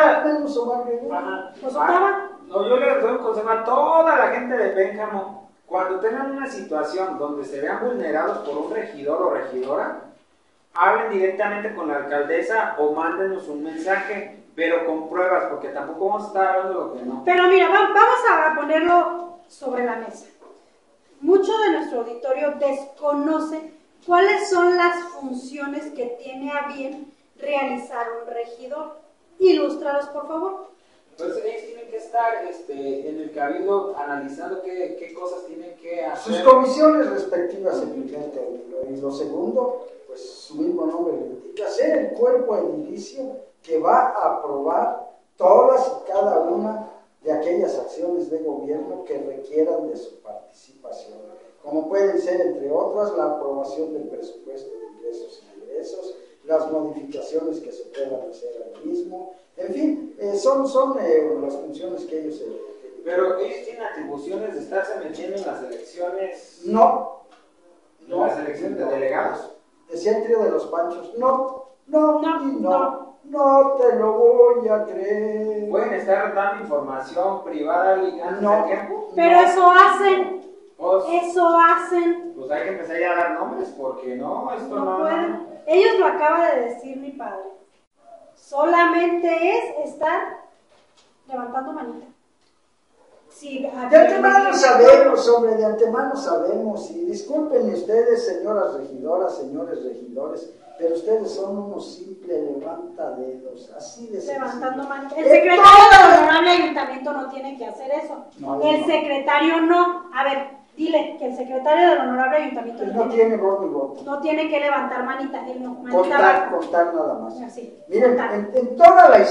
Omar Gregorio. yo les doy un consejo a toda la gente de Pénjamo. cuando tengan una situación donde se vean vulnerados por un regidor o regidora, hablen directamente con la alcaldesa o mándenos un mensaje, pero con pruebas, porque tampoco vamos a estar hablando lo que no. Pero mira, vamos a ponerlo sobre la mesa. Mucho de nuestro auditorio desconoce cuáles son las funciones que tiene a bien realizar un regidor. Ilústralos, por favor. Pues ellos tienen que estar en el cabildo analizando qué cosas tienen que hacer. Sus comisiones respectivas en primer término. Y lo segundo, pues su mismo nombre le indica, ser el cuerpo edilicio que va a aprobar todas y cada una de aquellas acciones de gobierno que requieran de su participación, como pueden ser, entre otras, la aprobación del presupuesto de ingresos y egresos, las modificaciones que se puedan hacer al mismo, en fin, son las funciones que ellos... Pero ellos tienen atribuciones de estarse metiendo en las elecciones... No. ¿En las elecciones de delegados? Decía el trío de los Panchos, no te lo voy a creer. ¿Pueden estar dando información privada antes del tiempo? Pero eso hacen. Pues, Eso hacen. Pues hay que empezar ya a dar nombres, porque no, esto No no... pueden. Ellos lo acaba de decir mi padre. Solamente es estar levantando manita. Sí, de antemano sabemos, hombre, de antemano sabemos. Y disculpen ustedes, señoras regidoras, señores regidores, pero ustedes son unos simples levantadedos, así de sencillo. Levantando manita. El secretario del honorable ayuntamiento no tiene que hacer eso. El secretario no. A ver, dile que el secretario del honorable ayuntamiento no tiene voz ni voto. No tiene que levantar manita. Él no. Contar nada más. Así, miren, en toda la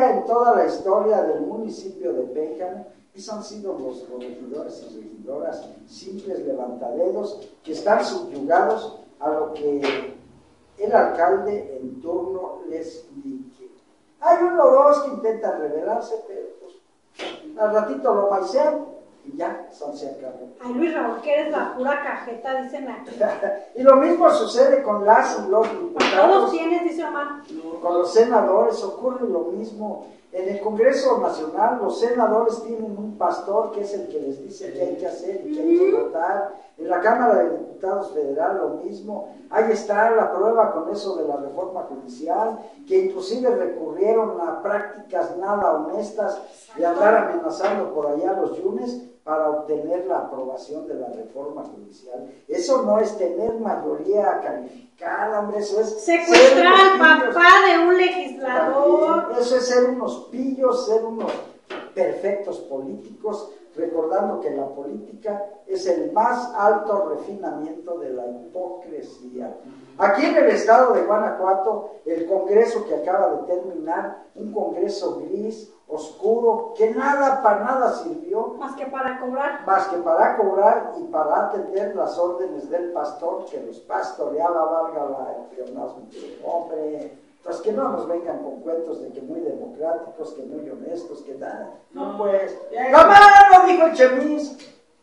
historia del municipio de Pénjamo, esos han sido los regidores y regidoras simples levantadedos que están subyugados a lo que el alcalde en turno les dice. Hay uno o dos que intentan rebelarse, pero pues al ratito lo maicean y ya, se acabó. Ay, Luis Raúl, que eres la pura cajeta, dicen aquí. Y lo mismo sucede con las y los diputados. Todos tienes, dice Omar. Con los senadores ocurre lo mismo. En el Congreso Nacional los senadores tienen un pastor que es el que les dice qué hay que hacer y qué hay que votar. En la Cámara de Diputados Federal lo mismo. Ahí está la prueba con eso de la reforma judicial, que inclusive recurrieron a prácticas nada honestas de andar amenazando por allá a los yunes para obtener la aprobación de la reforma judicial. Eso no es tener mayoría calificada, hombre, eso es... Secuestrar al papá de un legislador. También, eso es ser unos pillos, ser unos perfectos políticos, recordando que la política es el más alto refinamiento de la hipocresía. Aquí en el estado de Guanajuato, el congreso que acaba de terminar, un congreso gris, oscuro, que para nada sirvió. Más que para cobrar. Más que para cobrar y para atender las órdenes del pastor que los pastoreaba, valga el pleonasmo. Hombre, pues que no nos vengan con cuentos de que muy democráticos, que muy honestos, que nada. No, pues. ¡No, dijo el Chemis!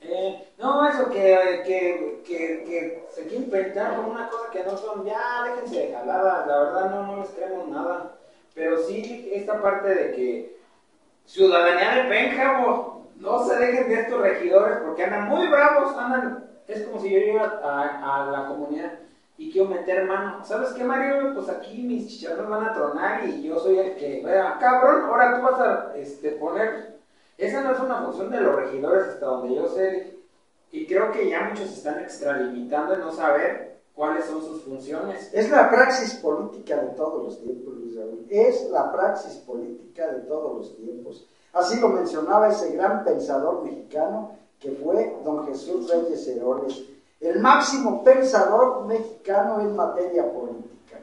No, eso que se quiere inventar con una cosa que no son, ya déjense de jaladas, la verdad no les creemos nada. Pero sí, esta parte de que ciudadanía de Pénjamo, no se dejen de estos regidores porque andan muy bravos, es como si yo llegara a la comunidad y quiero meter mano. ¿Sabes qué, Mario? Pues aquí mis chicharrones van a tronar y yo soy el que, cabrón, ahora tú vas a poner... Esa no es una función de los regidores hasta donde yo sé, y creo que ya muchos se están extralimitando en no saber cuáles son sus funciones. Es la praxis política de todos los tiempos, Luis Raúl. Es la praxis política de todos los tiempos. Así lo mencionaba ese gran pensador mexicano que fue don Jesús Reyes Heroles, el máximo pensador mexicano en materia política.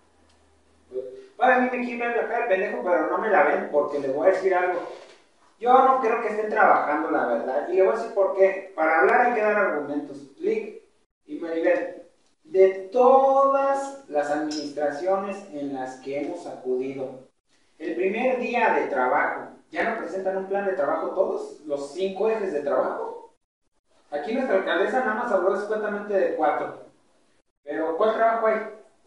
Para mí me quieren ver la cara de pendejo, pero no me la ven porque les voy a decir algo. Yo no creo que estén trabajando, la verdad. Y le voy a decir por qué. Para hablar hay que dar argumentos. Lick y Maribel, de todas las administraciones en las que hemos acudido, el primer día de trabajo, ¿ya no presentan un plan de trabajo todos? ¿Los 5 ejes de trabajo? Aquí nuestra alcaldesa nada más habló escuetamente de 4. Pero, ¿cuál trabajo hay?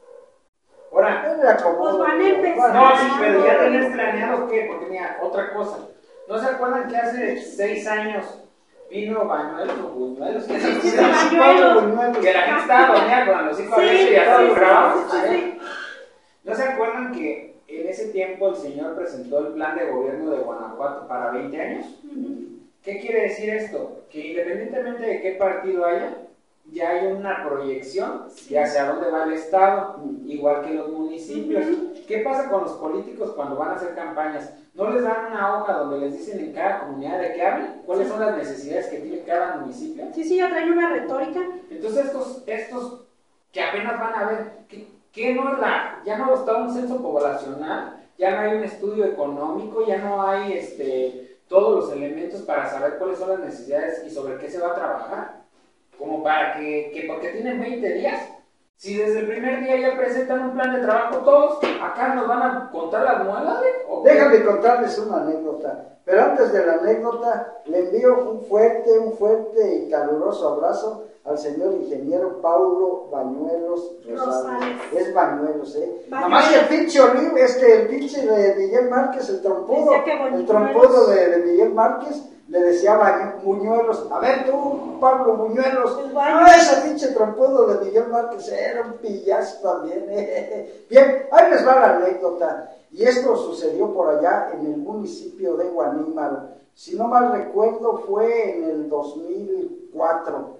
Ahora, pues van a empezar. no, sí, pero ya tenés planeado qué, porque mira, otra cosa. ¿No se acuerdan que hace 6 años Pino Bañuelos o Buñuelos, que Sí, se llama Bañuelos. que la gente estaba dormida con los hijos abiertos y hasta los grabamos. sí. ¿No se acuerdan que en ese tiempo el señor presentó el plan de gobierno de Guanajuato para 20 años? ¿Qué quiere decir esto? Que independientemente de qué partido haya, ya hay una proyección de hacia dónde va el Estado, igual que los municipios. ¿Qué pasa con los políticos cuando van a hacer campañas? ¿No les dan una hoja donde les dicen en cada comunidad de qué hablan? ¿Cuáles son las necesidades que tiene cada municipio? Sí, ya traen una retórica. Entonces estos que apenas van a ver, que no es ya no está un censo poblacional, ya no hay un estudio económico, ya no hay todos los elementos para saber cuáles son las necesidades y sobre qué se va a trabajar. Como para que porque tienen 20 días, si desde el primer día ya presentan un plan de trabajo todos, acá nos van a contar las muelas. Déjame contarles una anécdota, pero antes de la anécdota le envío un fuerte y caluroso abrazo al señor ingeniero Paulo Bañuelos Rosales. Es Bañuelos, Nada más que el pinche Olivo, el pinche de Miguel Márquez, el trompudo de Miguel Márquez, le decía Buñuelos. A ver tú, Pablo Buñuelos. Ese pinche trompudo de Miguel Márquez era un pillazo también. Bien, ahí les va la anécdota. Y esto sucedió por allá en el municipio de Guanímaro. Si no mal recuerdo, fue en el 2004.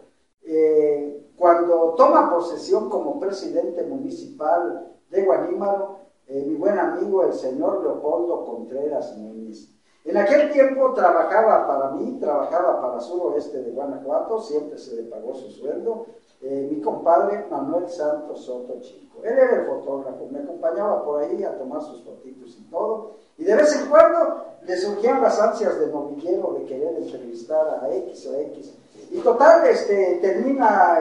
Cuando toma posesión como presidente municipal de Guanímaro, mi buen amigo el señor Leopoldo Contreras Núñez. En aquel tiempo trabajaba para suroeste de Guanajuato, siempre se le pagó su sueldo, mi compadre Manuel Santos Soto Chico. Él era el fotógrafo, me acompañaba por ahí a tomar sus fotitos y todo, y de vez en cuando le surgían las ansias de novillero de querer entrevistar a X o X. Y total, termina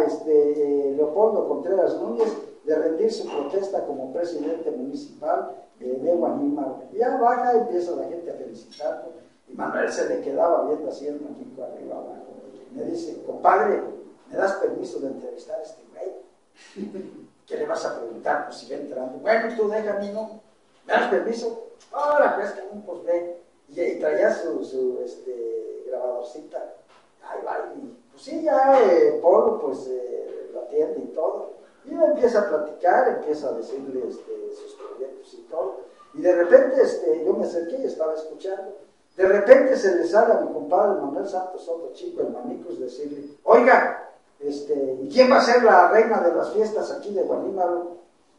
Leopoldo Contreras Núñez de rendir su protesta como presidente municipal de Guanímaro. Ya baja, empieza la gente a felicitarlo, y Manuel se le quedaba viendo así el manito arriba abajo. Me dice, compadre, ¿me das permiso de entrevistar a este güey? ¿Qué le vas a preguntar? Pues si va entrando. Bueno, tú déjame, ¿no? ¿Me das permiso? Ahora, pues ve. Y traía su grabadorcita. Ahí va, y pues sí, ya Polo pues lo atiende y todo. Y él empieza a platicar, empieza a decirle sus proyectos y todo. Y de repente yo me acerqué y estaba escuchando. De repente se le sale a mi compadre Manuel Santos Soto Chico, el Manicus, decirle, oiga, ¿y quién va a ser la reina de las fiestas aquí de Guanímaro?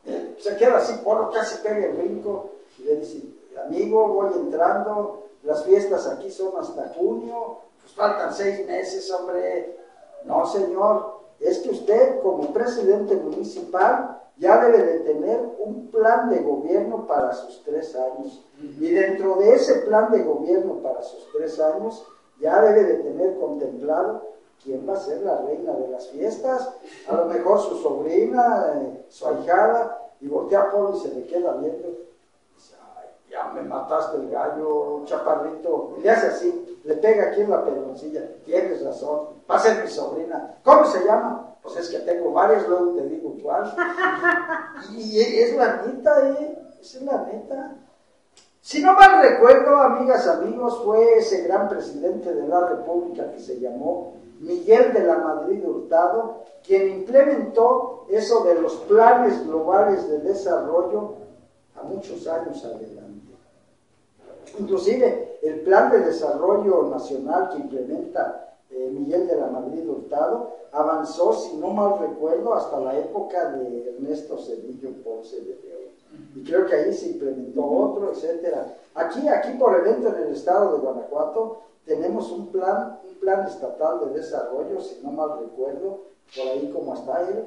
Se queda así, Polo casi pega el brinco, y le dice, amigo, voy entrando, las fiestas aquí son hasta junio, pues faltan 6 meses, hombre. No, señor, es que usted como presidente municipal ya debe de tener un plan de gobierno para sus 3 años. Y dentro de ese plan de gobierno para sus 3 años, ya debe de tener contemplado quién va a ser la reina de las fiestas. A lo mejor su sobrina, su ahijada, y voltea a Polo y se le queda viendo. Dice, ay, ya me mataste el gallo, chaparrito. Y le hace así, le pega aquí en la peloncilla. Tienes razón, va a ser mi sobrina. ¿Cómo se llama? Pues es que tengo varias, luego te digo cuál. Y es la neta, esa es la neta. Si no mal recuerdo, amigas, amigos, fue ese gran presidente de la República que se llamó Miguel de la Madrid Hurtado, quien implementó eso de los planes globales de desarrollo a muchos años adelante. Inclusive el plan de desarrollo nacional que implementa Miguel de la Madrid Hurtado avanzó, si no mal recuerdo, hasta la época de Ernesto Zedillo Ponce de León. Y creo que ahí se implementó otro, etcétera. Aquí por evento en el estado de Guanajuato tenemos un plan estatal de desarrollo, si no mal recuerdo, por ahí como hasta el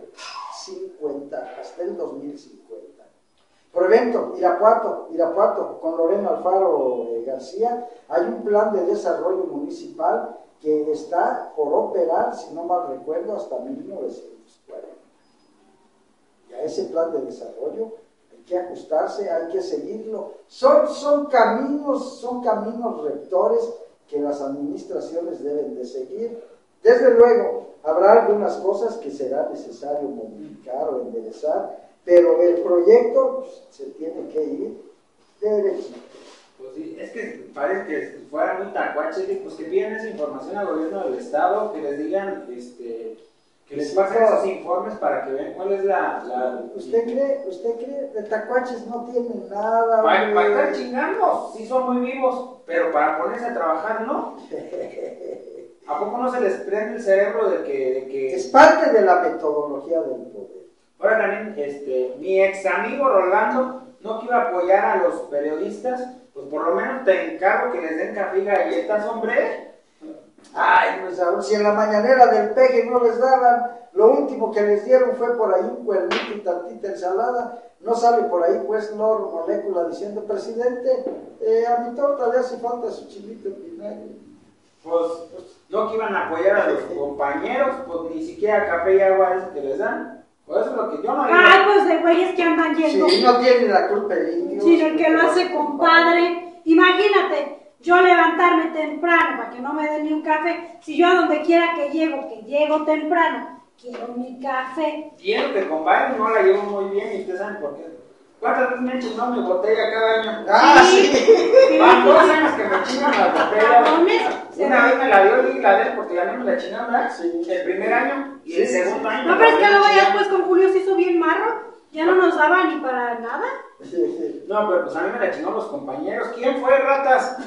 2050. Por evento, Irapuato, con Lorena Alfaro García, hay un plan de desarrollo municipal que está por operar, si no mal recuerdo, hasta 1940. Y a ese plan de desarrollo hay que ajustarse, hay que seguirlo. Son caminos rectores que las administraciones deben de seguir. Desde luego, habrá algunas cosas que será necesario modificar o enderezar, pero el proyecto se tiene que ir derechito. Pues sí, es que parece que fuera muy tacuache, pues que piden esa información al gobierno del estado, que les digan, que les pasen esos informes para que vean cuál es la... ¿Usted cree? De tacuaches no tienen nada. Para estar chingando, sí son muy vivos, pero para ponerse a trabajar, ¿no? ¿A poco no se les prende el cerebro de que... Es parte de la metodología del poder. Ahora también, mi ex amigo Rolando, no que iba a apoyar a los periodistas, pues por lo menos te encargo que les den café y galletas, hombre. Ay, pues aún si en la mañanera del peje no les daban, lo último que les dieron fue por ahí un cuernito y tantita ensalada. No sale por ahí pues Lord Molécula diciendo, presidente, a mi torta le hace falta su chilito en vinagre. Pues no que iban a apoyar a los compañeros, pues ni siquiera café y agua es que les dan. Pues eso es lo que yo no digo. Ay, pues de güeyes que andan yendo. Sí, no tiene la culpa el indio. Sí, el que lo hace compadre. Imagínate, yo levantarme temprano para que no me den ni un café. Si yo a donde quiera que llego temprano, quiero mi café. Y eso que compadre no la llevo muy bien y ustedes saben por qué. ¿Cuántas veces me he chingado mi botella cada año? Ah, sí. Van 2 años que me chingan la botella. Cabrones. Una vez me la dio y la de porque la mía me la chingaron, ¿verdad? Sí. El primer año y el segundo año. No, pero es que luego ya después con Julio se hizo bien marro. Ya no nos daba ni para nada. No, pero pues a mí me la chingaron los compañeros. ¿Quién fue, ratas?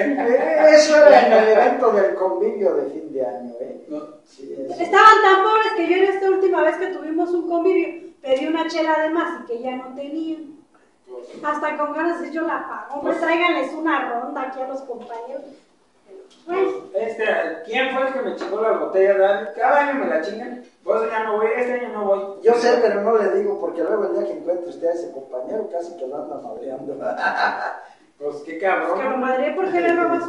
Eso era en el evento del convivio de fin de año, ¿eh? No. Sí, Estaban tan pobres que yo en esta última vez que tuvimos un convivio pedí una chela de más y que ya no tenían. Hasta con ganas de yo la pago. Hombre, tráiganles una ronda aquí a los compañeros. Pues, ¿Quién fue el que me chingó las botellas? Cada año me la chingan. Por eso ya no voy, este año no voy. Yo sé, pero no le digo, porque luego el día que encuentre usted a ese compañero, casi que lo anda madreando. Pues qué cabrón. que lo madre porque le roba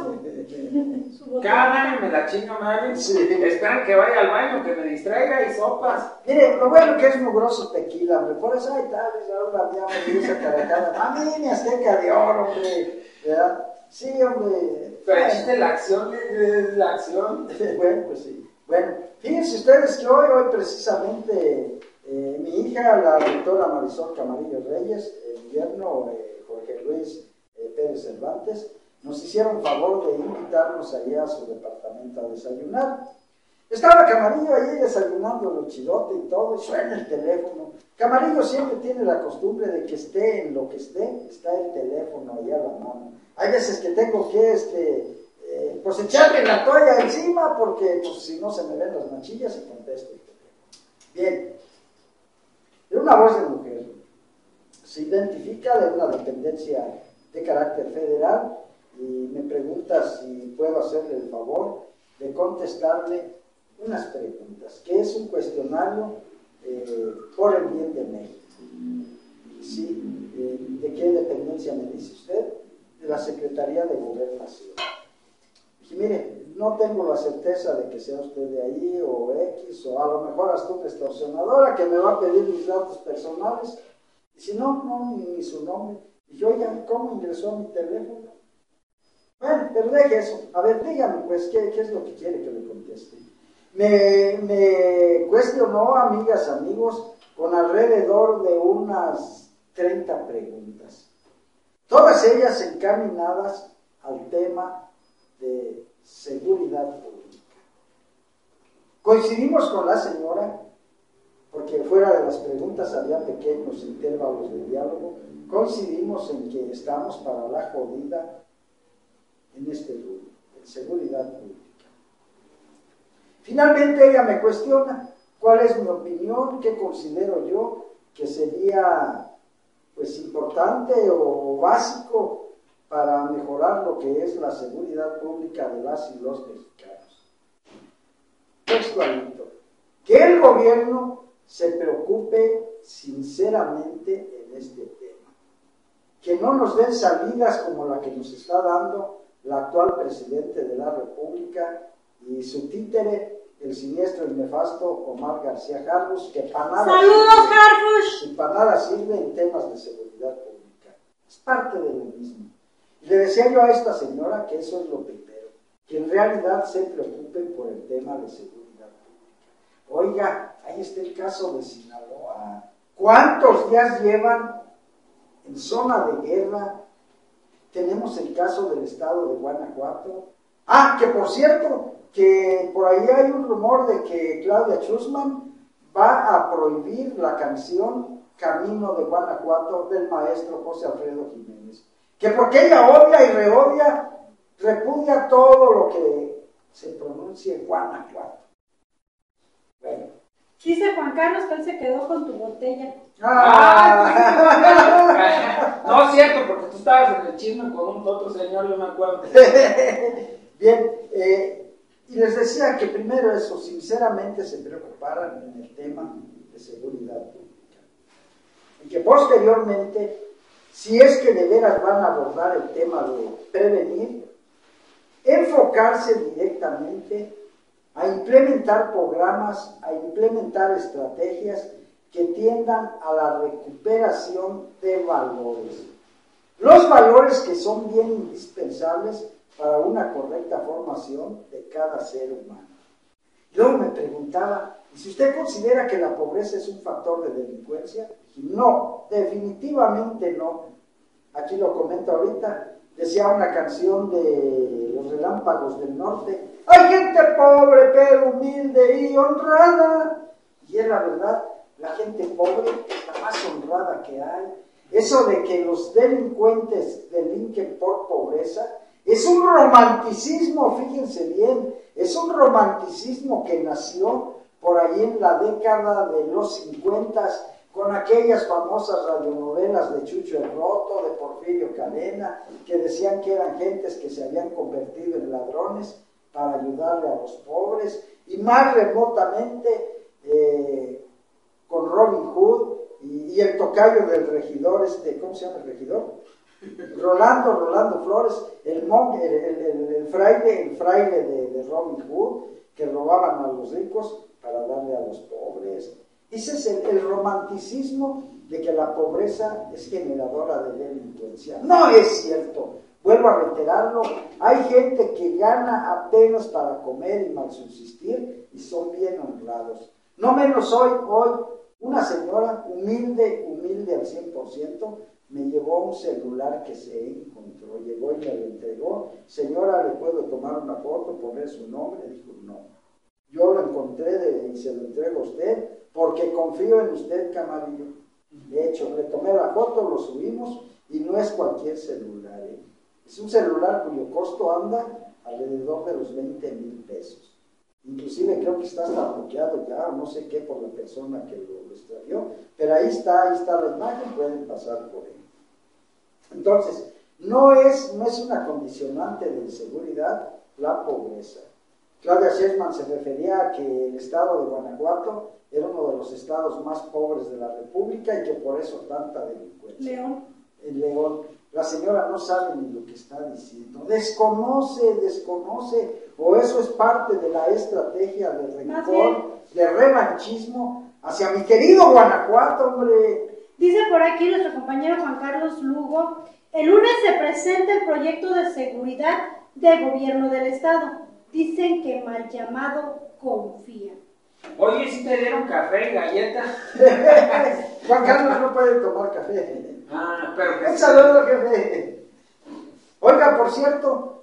su botella. Cada año me la chinga, madre. Sí. Esperan que vaya al baño, que me distraiga y sopas. Mire, lo bueno que es mugroso tequila, hombre. Por eso, ay, tal vez ahora ya me esa carajada. A mí, mi azteca de oro, hombre. ¿Verdad? Sí, hombre. Pero existe la acción, es la acción. Bueno, pues sí. Bueno, fíjense ustedes que hoy precisamente, mi hija, la doctora Marisol Camarillo Reyes, el yerno Jorge Luis Pérez Cervantes, nos hicieron favor de invitarnos allá a su departamento a desayunar. Estaba Camarillo ahí desayunando lo chidote y todo, y suena el teléfono. Camarillo siempre tiene la costumbre de que esté en lo que esté, está el teléfono ahí a la mano. Hay veces que tengo que pues echarle la toalla encima porque pues, si no se me ven las manchillas y contesto el teléfono. Bien, de una voz de mujer, se identifica de una dependencia de carácter federal y me pregunta si puedo hacerle el favor de contestarle unas preguntas, que es un cuestionario por el bien de México. Sí, ¿de qué dependencia me dice usted? De la Secretaría de Gobernación. Y mire, no tengo la certeza de que sea usted de ahí o X, o a lo mejor hasta una extorsionadora que me va a pedir mis datos personales. Y si no, ni su nombre. Y yo, oiga, ¿cómo ingresó a mi teléfono? Bueno, pero deje eso. A ver, dígame, pues, ¿qué es lo que quiere que le conteste? Me cuestionó, amigas, amigos, con alrededor de unas 30 preguntas. Todas ellas encaminadas al tema de seguridad pública. Coincidimos con la señora, porque fuera de las preguntas había pequeños intervalos de diálogo, coincidimos en que estamos para la jodida en este rubro, en seguridad pública. Finalmente ella me cuestiona cuál es mi opinión, qué considero yo que sería pues importante o básico para mejorar lo que es la seguridad pública de las y los mexicanos. Textualito, que el gobierno se preocupe sinceramente en este tema, que no nos den salidas como la que nos está dando la actual presidente de la República y su títere, el siniestro y nefasto Omar García Harfuch, que para nada ¡saludos, Harfuch! y para nada sirve en temas de seguridad pública. Es parte de lo mismo. Y le decía yo a esta señora que eso es lo primero, que en realidad se preocupen por el tema de seguridad pública. Oiga, ahí está el caso de Sinaloa. ¿Cuántos días llevan en zona de guerra tenemos el caso del estado de Guanajuato. Ah, que por cierto, que por ahí hay un rumor de que Claudia Sheinbaum va a prohibir la canción Camino de Guanajuato del maestro José Alfredo Jiménez. Que porque ella odia y reodia, repudia todo lo que se pronuncia en Guanajuato. Bueno. Dice Juan Carlos que él se quedó con tu botella. No es cierto, porque tú estabas en el chisme con otro señor, yo me acuerdo. Bien, y les decía que primero eso, sinceramente se preocuparan en el tema de seguridad pública. Y que posteriormente, si es que de veras van a abordar el tema de prevenir, enfocarse directamente a implementar programas, a implementar estrategias que tiendan a la recuperación de valores. Los valores que son bien indispensables para una correcta formación de cada ser humano. Luego me preguntaba, ¿y si usted considera que la pobreza es un factor de delincuencia? No, definitivamente no. Aquí lo comento ahorita. Decía una canción de Los Relámpagos del Norte: hay gente pobre pero humilde y honrada. Y es la verdad, la gente pobre es la más honrada que hay. Eso de que los delincuentes delinquen por pobreza es un romanticismo, fíjense bien, es un romanticismo que nació por ahí en la década de los 50, con aquellas famosas radionovelas de Chucho el Roto, de Porfirio Cadena, que decían que eran gentes que se habían convertido en ladrones para ayudarle a los pobres, y más remotamente con Robin Hood y el tocayo del regidor, ¿cómo se llama el regidor? Rolando Flores, el fraile de Robin Hood, que robaban a los ricos para darle a los pobres. Ese es el romanticismo de que la pobreza es generadora de delincuencia. No es cierto, vuelvo a reiterarlo, hay gente que gana apenas para comer y mal subsistir y son bien honrados. No menos hoy una señora humilde al 100%, me llevó un celular que se encontró, llegó y me lo entregó. Señora, ¿le puedo tomar una foto, poner su nombre? Dijo, no. Yo lo encontré y se lo entrego a usted porque confío en usted, camarillo. De hecho, le tomé la foto, lo subimos y no es cualquier celular. Es un celular cuyo costo anda alrededor de los 20,000 pesos. Inclusive creo que está hasta bloqueado ya, o no sé qué, por la persona que lo extravió, pero ahí está la imagen, pueden pasar por él. Entonces, no es una condicionante de inseguridad la pobreza. Claudia Sheinbaum se refería a que el estado de Guanajuato era uno de los estados más pobres de la República y que por eso tanta delincuencia. León. En León. La señora no sabe ni lo que está diciendo. Desconoce, o eso es parte de la estrategia de rencor, de revanchismo hacia mi querido Guanajuato, hombre. Dice por aquí nuestro compañero Juan Carlos Lugo: el lunes se presenta el proyecto de seguridad de gobierno del estado. Dicen que mal llamado confía. Oye, ¿sí te dieron café y galleta? Juan Carlos no puede tomar café. Ah, pero... Un saludo, jefe. Oiga, por cierto,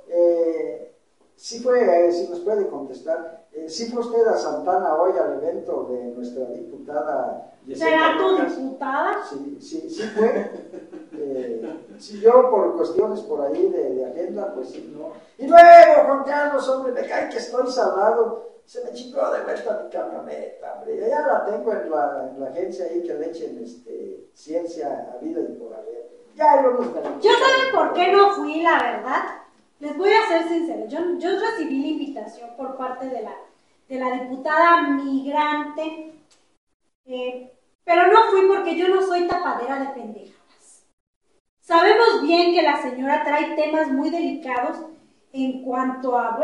sí fue, si nos puede contestar, ¿sí fue usted a Santana hoy al evento de nuestra diputada? ¿Será tu diputada? Sí fue. Sí, yo por cuestiones por ahí de agenda, pues sí, no. Y luego, Juan Carlos, hombre, me cae que estoy salado. Se me chingó de vuelta mi camioneta, hombre. Ya la tengo en la agencia ahí que le echen ciencia a vida y por haber. Ya lo hemos ganado. Yo saben por qué no fui, la verdad. Les voy a ser sincera. Yo recibí la invitación por parte de la diputada migrante, pero no fui porque yo no soy tapadera de pendejadas. Sabemos bien que la señora trae temas muy delicados en cuanto a,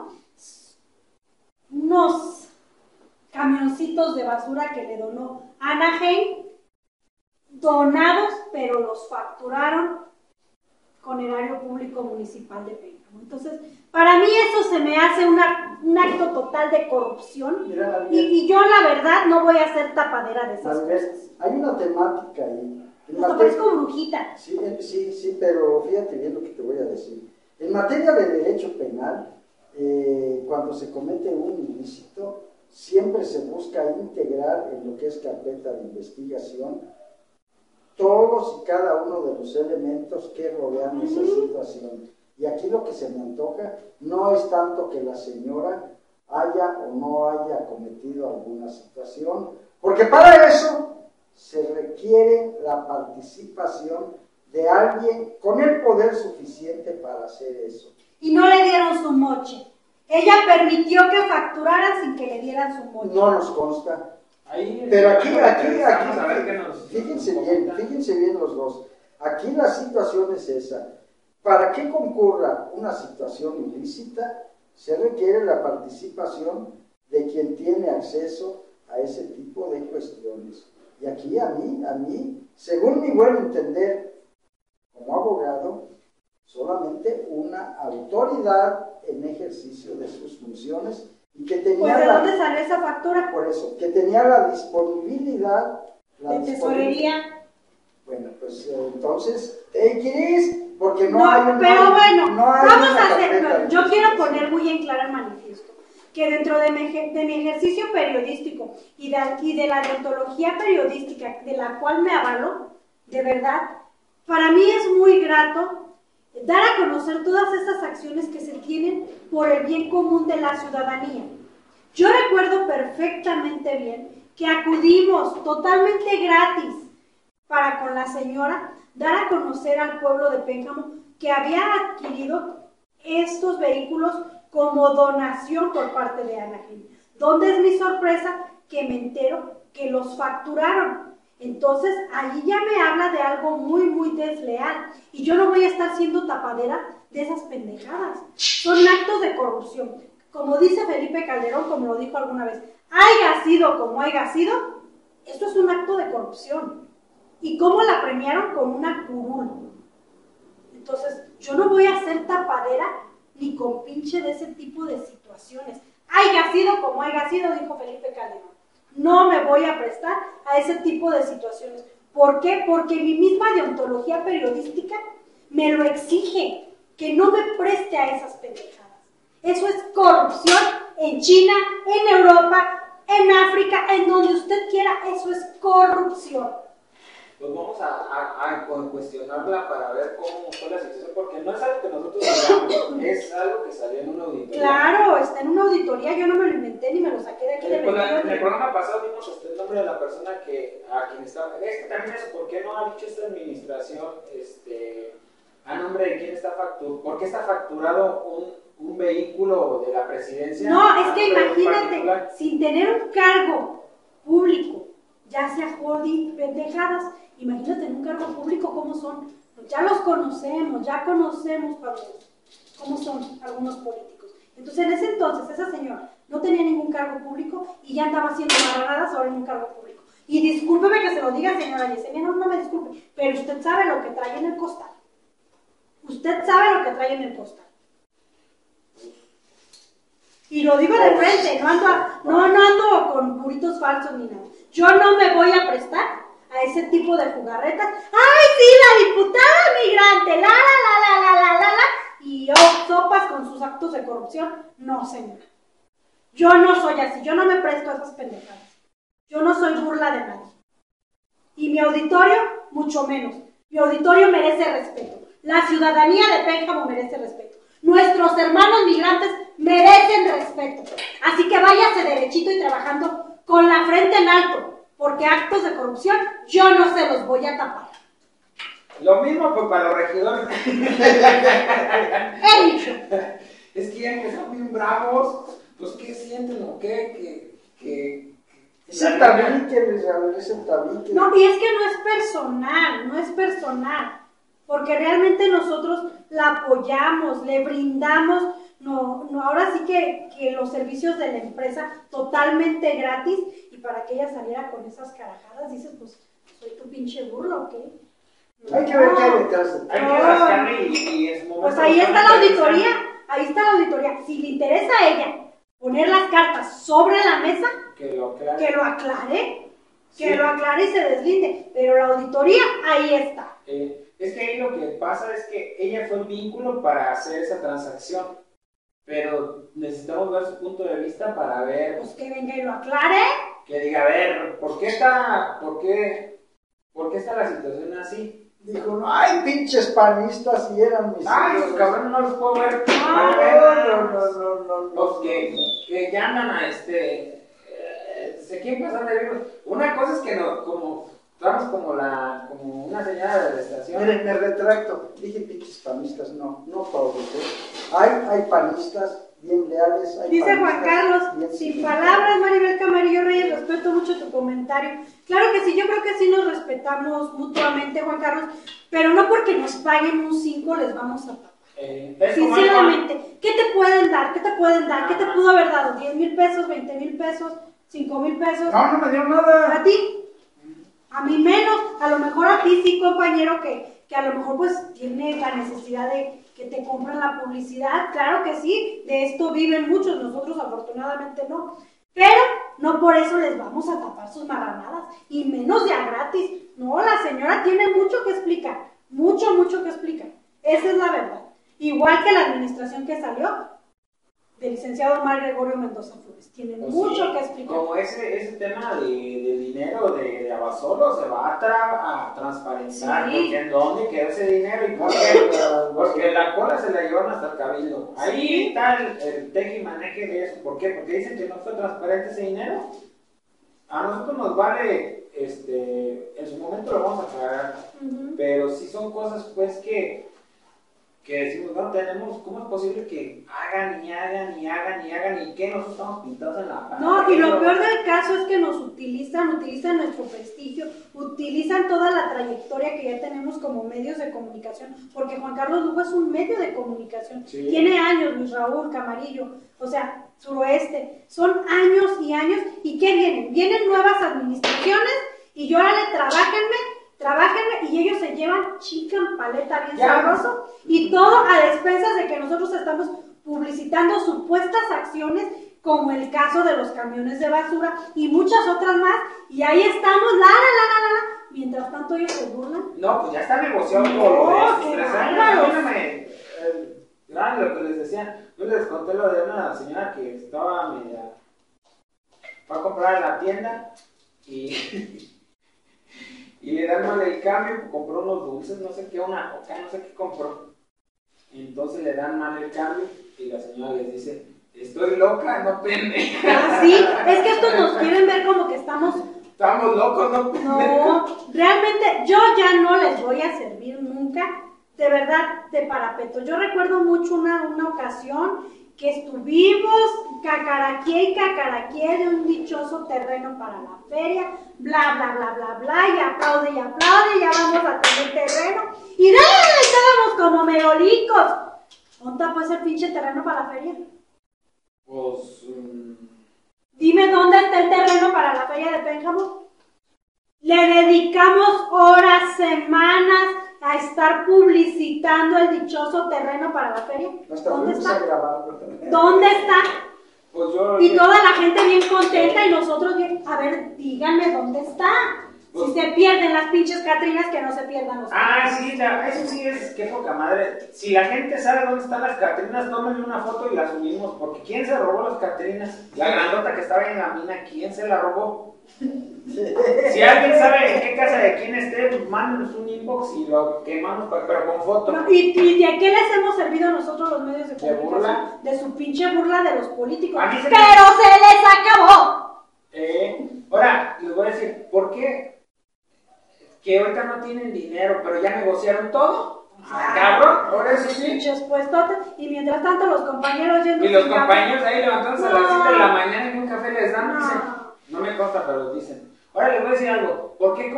unos camioncitos de basura que le donó Anaheim, donados, pero los facturaron con erario público municipal de Pénjamo. Entonces, para mí eso se me hace un acto total de corrupción, y yo la verdad no voy a ser tapadera de esas cosas. Hay una temática ahí, que Hasta parezco brujita. Sí, pero fíjate bien lo que te voy a decir. En materia de derecho penal, cuando se comete un ilícito, siempre se busca integrar en lo que es carpeta de investigación todos y cada uno de los elementos que rodean esa situación. Y aquí lo que se me antoja no es tanto que la señora haya o no haya cometido alguna situación, porque para eso se requiere la participación de alguien con el poder suficiente para hacer eso. Y no le dieron su moche. Ella permitió que facturaran sin que le dieran su moche. No nos consta. Ahí, pero aquí, fíjense bien los dos. Aquí la situación es esa. Para que concurra una situación ilícita, se requiere la participación de quien tiene acceso a ese tipo de cuestiones. Y aquí a mí, según mi buen entender, como abogado, solamente una autoridad en ejercicio de sus funciones y que tenía pues, ¿de dónde salió esa factura? Por eso, que tenía la disponibilidad de tesorería. Bueno, pues entonces, Cris, porque no, no hay pero bueno, vamos a hacer, no, yo quiero poner muy en claro el manifiesto, que dentro de mi ejercicio periodístico y de la deontología periodística de la cual me avalo, de verdad, para mí es muy grato dar a conocer todas estas acciones que se tienen por el bien común de la ciudadanía. Yo recuerdo perfectamente bien que acudimos totalmente gratis para con la señora dar a conocer al pueblo de Pénjamo que había adquirido estos vehículos como donación por parte de Anaheim. ¿Dónde es mi sorpresa? Que me entero que los facturaron. Entonces, allí ya me habla de algo muy, muy desleal. Y yo no voy a estar siendo tapadera de esas pendejadas. Son actos de corrupción. Como dice Felipe Calderón, como lo dijo alguna vez, haya sido como haya sido, esto es un acto de corrupción. ¿Y cómo la premiaron? Con una curul. Entonces, yo no voy a ser tapadera ni compinche de ese tipo de situaciones. Haya sido como haya sido, dijo Felipe Calderón. No me voy a prestar a ese tipo de situaciones. ¿Por qué? Porque mi misma deontología periodística me lo exige, que no me preste a esas pendejadas. Eso es corrupción en China, en Europa, en África, en donde usted quiera, eso es corrupción. Pues vamos a cuestionarla para ver cómo fue la situación, porque no es algo que nosotros hagamos, es algo que salió en una auditoría. Claro, está en una auditoría, yo no me lo inventé ni me lo saqué de aquí de en el programa pasado vimos el nombre de la persona a quien estaba. También eso, ¿por qué no ha dicho esta administración a nombre de quién está facturado? ¿Por qué está facturado un vehículo de la presidencia? No, es que imagínate, sin tener un cargo público, ya sea holding, pendejadas, imagínate en un cargo público cómo son. Ya los conocemos, cómo son algunos políticos. Entonces, en ese entonces, esa señora no tenía ningún cargo público y ya andaba haciendo marranadas ahora en un cargo público. Y discúlpeme que se lo diga, señora Yesenia, no me disculpe, pero usted sabe lo que trae en el costal. Usted sabe lo que trae en el costal. Y lo digo de frente, no ando con burritos falsos ni nada. Yo no me voy a prestar a ese tipo de jugarretas. ¡Ay, sí, la diputada migrante! ¡La! Y sopas con sus actos de corrupción. No, señora. Yo no soy así, yo no me presto a esas pendejadas. Yo no soy burla de nadie. Y mi auditorio, mucho menos. Mi auditorio merece respeto. La ciudadanía de Pénjamo merece respeto. Nuestros hermanos migrantes merecen respeto. Así que váyase derechito y trabajando con la frente en alto, porque actos de corrupción yo no se los voy a tapar. Lo mismo pues para los regidores. He dicho. Es que son bien bravos. Pues ¿qué sienten o qué? Es el tabique, es el tabique. No, y es que no es personal. Porque realmente nosotros la apoyamos, le brindamos, ahora sí que los servicios de la empresa totalmente gratis, y para que ella saliera con esas carajadas, dices, pues, soy tu pinche burro, ¿o qué? No. Hay que ver qué hay detrás. Hay que rascarle y es momento. Pues ahí está la auditoría, si le interesa a ella poner las cartas sobre la mesa, que lo aclare, que lo aclare y se deslinde, pero la auditoría ahí está. Es que ahí lo que pasa es que ella fue el vínculo para hacer esa transacción, pero necesitamos ver su punto de vista para ver... Pues que venga y lo aclare. Que diga, a ver, ¿por qué está la situación así? Dijo, no, ay, pinches panistas, y eran mis Ay, hijos. los cabrones no los puedo ver. No. Los que ya andan a se quieren pasar de vivos. Una cosa es que no, como estamos como una señora de la estación. Miren, me retracto. Dije pinches panistas, no todos, ¿eh? Hay panistas bien leales. Hay Dice Juan panistas Carlos, bien sin sinceros. palabras, Maribel Camarillo Reyes, respeto mucho tu comentario. Claro que sí, yo creo que sí nos respetamos mutuamente, Juan Carlos, pero no porque nos paguen un 5 les vamos a pagar. Sinceramente, ¿qué te pueden dar? ¿Qué te pueden dar? ¿Qué te pudo haber dado? ¿10,000 pesos? ¿20,000 pesos? ¿5,000 pesos? No me dio nada. ¿A ti? A mí menos. A lo mejor a ti sí, compañero, que a lo mejor pues tiene la necesidad de que te compren la publicidad. Claro que sí, de esto viven muchos, nosotros afortunadamente no. Pero no por eso les vamos a tapar sus marranadas, y menos ya gratis. No, la señora tiene mucho que explicar, mucho que explicar. Esa es la verdad. Igual que la administración que salió del licenciado Omar Gregorio Mendoza Flores, tiene Pues mucho sí, que explicar. como ese tema de dinero de Abasolo se va a transparentar, Sí. porque en dónde quedó ese dinero y por qué, porque la cola se la llevaron hasta el cabildo. Ahí Sí. está el teje y maneje de eso. ¿Por qué? Porque dicen que no fue transparente ese dinero. A nosotros nos vale, en su momento lo vamos a pagar, pero si son cosas pues que decimos, no tenemos, ¿cómo es posible que hagan y que nosotros estamos pintados en la pared? No, y lo peor del caso es que nos utilizan nuestro prestigio, utilizan toda la trayectoria que ya tenemos como medios de comunicación, porque Juan Carlos Lugo es un medio de comunicación, Sí. Tiene años, Luis Raúl, Camarillo, o sea, Suroeste, son años y años, ¿y qué vienen? Vienen nuevas administraciones, y yo ahora le trabájenme, y ellos se llevan chican paleta bien sabroso, y todo a despensas de que nosotros estamos publicitando supuestas acciones, como el caso de los camiones de basura y muchas otras más, y ahí estamos, mientras tanto ellos se burlan. No, pues ya está negociado No, por lo de estos qué 3 años. bárbaros. Lo que les decía, yo les conté lo de una señora que estaba media, fue a comprar a la tienda y y le dan mal el cambio, compró unos dulces, no sé qué, una coca, no sé qué compró. Entonces le dan mal el cambio y la señora les dice, estoy loca, no pendeja. Así, es que estos nos quieren ver como que estamos locos, no pendeja. No, realmente yo ya no les voy a servir nunca, de verdad, de parapeto. Yo recuerdo mucho una ocasión que estuvimos cacaraquié de un dichoso terreno para la feria, bla, y aplaude, ya vamos a tener terreno, y estábamos como merolicos. ¿Dónde está pues el pinche terreno para la feria? Pues... Dime dónde está el terreno para la feria de Pénjamo. Le dedicamos horas, semanas a estar publicitando el dichoso terreno para la feria. ¿Dónde está? ¿Dónde está? Pues yo... Y toda la gente bien contenta y nosotros bien... A ver, díganme dónde está. Pues, si se pierden las pinches Catrinas, que no se pierdan los sí, eso sí es que poca madre. Si la gente sabe dónde están las Catrinas, tómenle una foto y la subimos. Porque ¿quién se robó las Catrinas? La grandota que estaba en la mina, ¿quién se la robó? Si alguien sabe en qué casa de quién esté, pues mándenos un inbox y lo quemamos, pero con foto. No, ¿Y de qué les hemos servido nosotros los medios de comunicación? burla? De su pinche burla de los políticos. A mí se me- ¡Pero se les acabó! Ahora, les voy a decir, ¿por qué? Que ahorita no tienen dinero, pero ya negociaron todo. Cabrón, ahora eso sí. Pinches puestotes. Y mientras tanto los compañeros yendo Y los sin café. compañeros ahí levantándose a las 7 de la mañana y un café les dan, No. dicen. No me consta, pero dicen. Ahora les voy a decir algo. ¿Por qué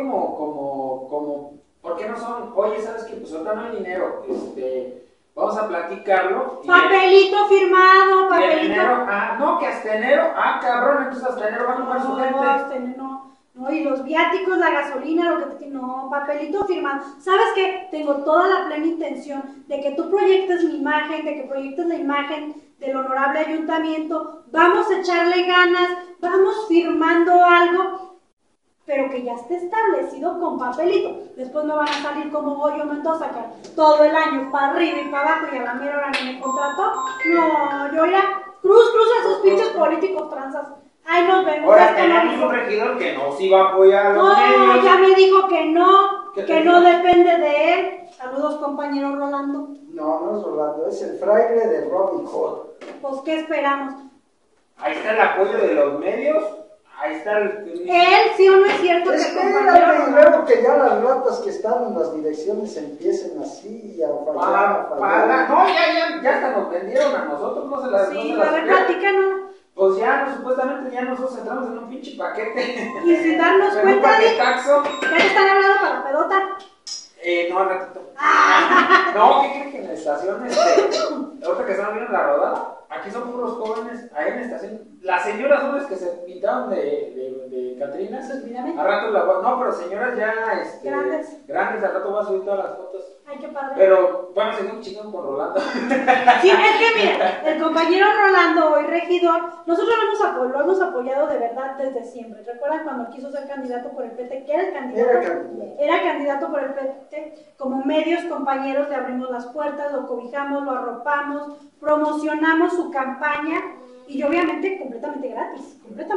por qué no son, oye, sabes que pues ahorita no hay dinero, vamos a platicarlo? Papelito firmado, y el papelito. dinero, no, que hasta enero, cabrón, entonces hasta enero va a tomar su gente. No, y los viáticos, la gasolina, lo que te... No, papelito firmado. ¿Sabes qué? Tengo toda la plena intención de que tú proyectes mi imagen, de que proyectes la imagen del honorable ayuntamiento. Vamos a echarle ganas, vamos firmando algo. pero que ya esté establecido con papelito. Después me van a salir como Goyo Mendoza, que todo el año para arriba y para abajo y a la mera hora ni me contrató. No, yo ya cruz a esos pinches políticos transas. Ay, nos vemos. Ahora tenemos un regidor que nos iba a apoyar a los no, medios. ya me dijo que no depende de él. Saludos, compañero Rolando. No es Rolando, es el fraile de Robin Hood. Pues, ¿qué esperamos? Ahí está el apoyo de los medios. Ahí está el... Él, sí o no es cierto que el compañero Espérate, y luego que ya las ratas que están en las direcciones empiecen así a fallar. No, ya hasta nos vendieron a nosotros, no se las... Sí, no se a las ver, platícanos. Pues ya, supuestamente ya nosotros entramos en un pinche paquete. Y sin darnos en un cuenta de... paquetaxo. ¿Ya te están hablando para la pedota? No, al ratito. No, ¿qué creen que en la estación, ahorita que estamos viendo la rodada, aquí son puros jóvenes, ahí en la estación, las señoras son las que se pintaron de Catrinas, a rato la voy, no, pero señoras ya, grandes, al rato voy a subir todas las fotos. Ay, qué padre. Pero, bueno, seguimos chingando con Rolando. Sí, es que mira, el compañero Rolando, hoy regidor, nosotros lo hemos apoyado de verdad desde siempre. ¿Recuerdan cuando quiso ser candidato por el PT? ¿Qué era el candidato? Era candidato por el PT. Como medios compañeros le abrimos las puertas, lo cobijamos, lo arropamos, promocionamos su campaña y obviamente completamente gratis.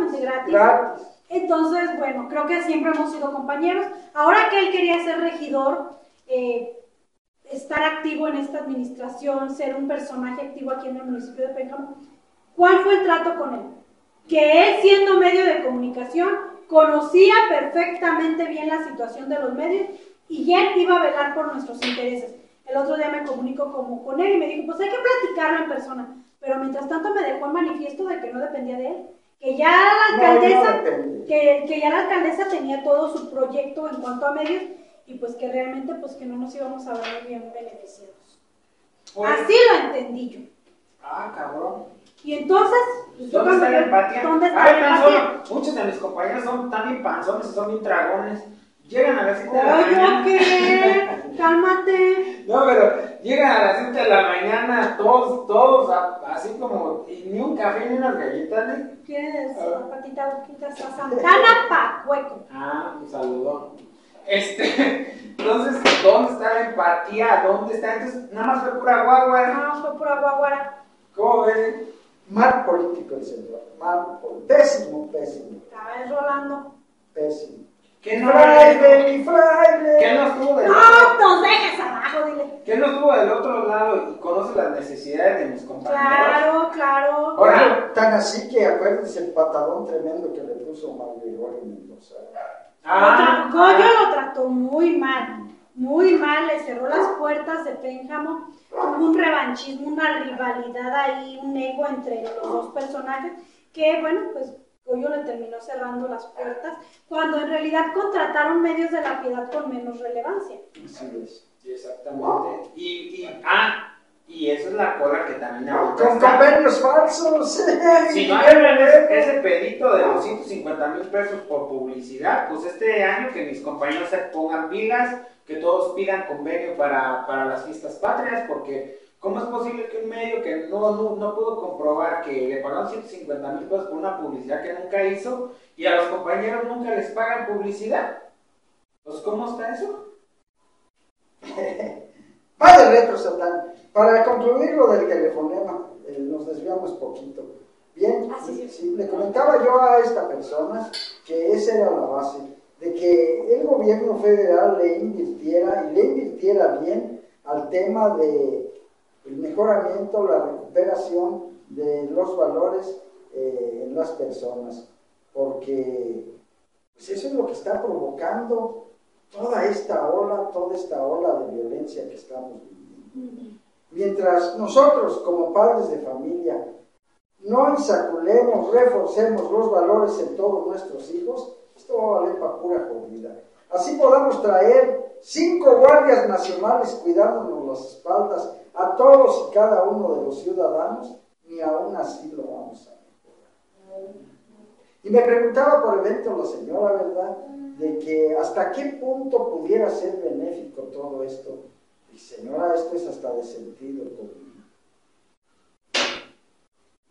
Entonces, bueno, creo que siempre hemos sido compañeros. Ahora que él quería ser regidor, estar activo en esta administración, ser un personaje activo aquí en el municipio de Pénjamo, ¿cuál fue el trato con él? Que él, siendo medio de comunicación, conocía perfectamente bien la situación de los medios y él iba a velar por nuestros intereses. El otro día me comunico con él y me dijo, pues hay que platicarlo en persona, pero mientras tanto me dejó el manifiesto de que no dependía de él, que ya la alcaldesa, que ya la alcaldesa tenía todo su proyecto en cuanto a medios y pues que realmente pues que no nos íbamos a ver bien beneficiados. Pues, así lo entendí yo. Ah, cabrón. Y entonces, pues, ¿Dónde está la empatía? ¿Dónde está la empatía? Muchos de mis compañeros son tan bien panzones, son bien dragones. Llegan a las 7 de la mañana. ¿Qué? Cálmate. No, pero llegan a las 7 de la mañana todos así como, y ni un café ni unas galletas, ¿eh? ¿Quieres la patita boquita a Santana Pacueco? Ah, un saludón. Entonces, ¿dónde está la empatía? ¿Dónde está? Entonces, nada más fue pura guaguara. Nada más fue pura guaguara. ¿Cómo ves? Mal político el señor, pésimo. A ver, Rolando. Pésimo. ¿Qué no? ¡Fraile, mi fraile! ¿Qué no estuvo del ¡No otro? nos dejes abajo, dile! ¿Qué no estuvo del otro lado y conoce las necesidades de mis compañeros? Claro. Ahora, Tan así que acuérdense el patadón tremendo que le puso Mario Mendoza. Goyo lo trató muy mal, le cerró las puertas de Pénjamo, hubo un revanchismo, una rivalidad ahí, un ego entre los dos personajes, que bueno, pues Goyo le terminó cerrando las puertas, cuando en realidad contrataron medios de la piedad con menos relevancia. Así es. Sí, exactamente. Y esa es la cola que también Con convenios falsos. Si no hay ese pedito de los 150,000 pesos por publicidad, pues este año que mis compañeros se pongan pilas, que todos pidan convenio para las fiestas patrias, porque ¿cómo es posible que un medio que no pudo comprobar que le pagaron 150,000 pesos por una publicidad que nunca hizo y a los compañeros nunca les pagan publicidad? Pues ¿cómo está eso? Vaya retro, Satán. Para concluir lo del telefonema, nos desviamos poquito. Bien, sí, le comentaba yo a esta persona que esa era la base, de que el gobierno federal le invirtiera bien al tema de el mejoramiento, la recuperación de los valores en las personas, porque pues eso es lo que está provocando toda esta ola de violencia que estamos viviendo. Mientras nosotros como padres de familia no insaculemos, reforcemos los valores en todos nuestros hijos, esto va a valer para pura comida. Así podamos traer 5 guardias nacionales cuidándonos las espaldas a todos y cada uno de los ciudadanos, ni aún así lo vamos a mejorar. Y me preguntaba por evento la señora, ¿verdad?, de que hasta qué punto pudiera ser benéfico todo esto. Y señora, esto es hasta de sentido común. En un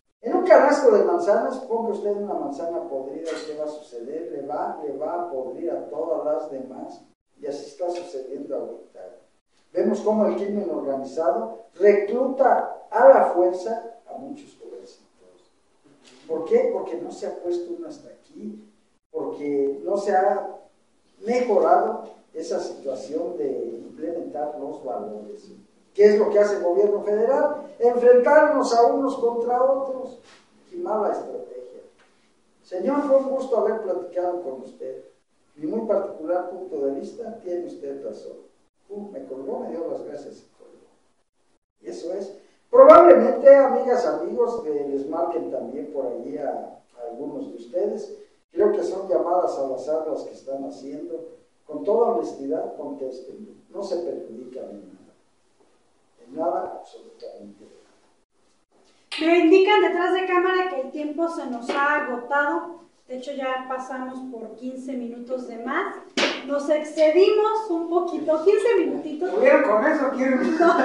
un canasto de manzanas, ponga usted una manzana podrida, ¿qué va a suceder? Le va a podrir a todas las demás. Y así está sucediendo ahorita. Vemos cómo el crimen organizado recluta a la fuerza a muchos jovencitos. ¿Por qué? Porque no se ha puesto uno hasta aquí, porque no se ha mejorado esa situación de implementar los valores. ¿Qué es lo que hace el gobierno federal? Enfrentarnos a unos contra otros. Y mala estrategia. Señor, fue un gusto haber platicado con usted. Mi muy particular punto de vista, tiene usted razón. Me colgó, me dio las gracias y colgó. Y eso es. Probablemente, amigas, amigos, que les marquen también por allí a algunos de ustedes. Creo que son llamadas al azar las que están haciendo. Con toda honestidad, contéstenme. No se perjudican en nada. En nada, absolutamente nada. Me indican detrás de cámara que el tiempo se nos ha agotado. De hecho, ya pasamos por 15 minutos de más. Nos excedimos un poquito, 15 minutitos. ¿Tuvieron con eso? ¿Quieren? No.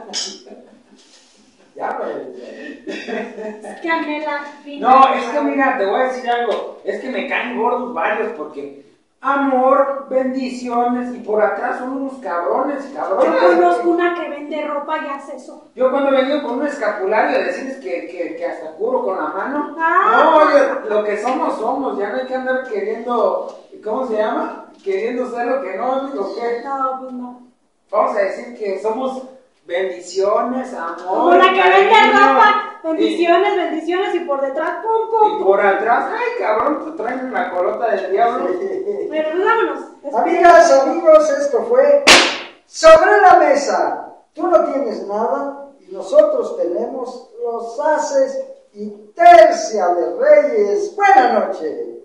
Ya, Es canela fina. No, es que mira, te voy a decir algo. Es que me caen gordos varios porque amor, bendiciones, y por atrás son unos cabrones. Yo conozco una que vende ropa y hace eso. Yo cuando he venido con un escapulario a decirles que hasta curo con la mano. Ah. No, lo que somos, ya no hay que andar queriendo, ¿cómo se llama? Queriendo ser lo que no, digo, ¿qué? No, pues no. Vamos a decir que somos bendiciones, amor. Como la que vende cariño, ropa. Bendiciones, bendiciones y por detrás, pum, pum. y por atrás, ay cabrón, te traen una colota del diablo. Bueno, pues vámonos. Amigas, amigos, esto fue Sobre la Mesa. Tú no tienes nada y nosotros tenemos los ases y tercia de reyes. Buenas noches.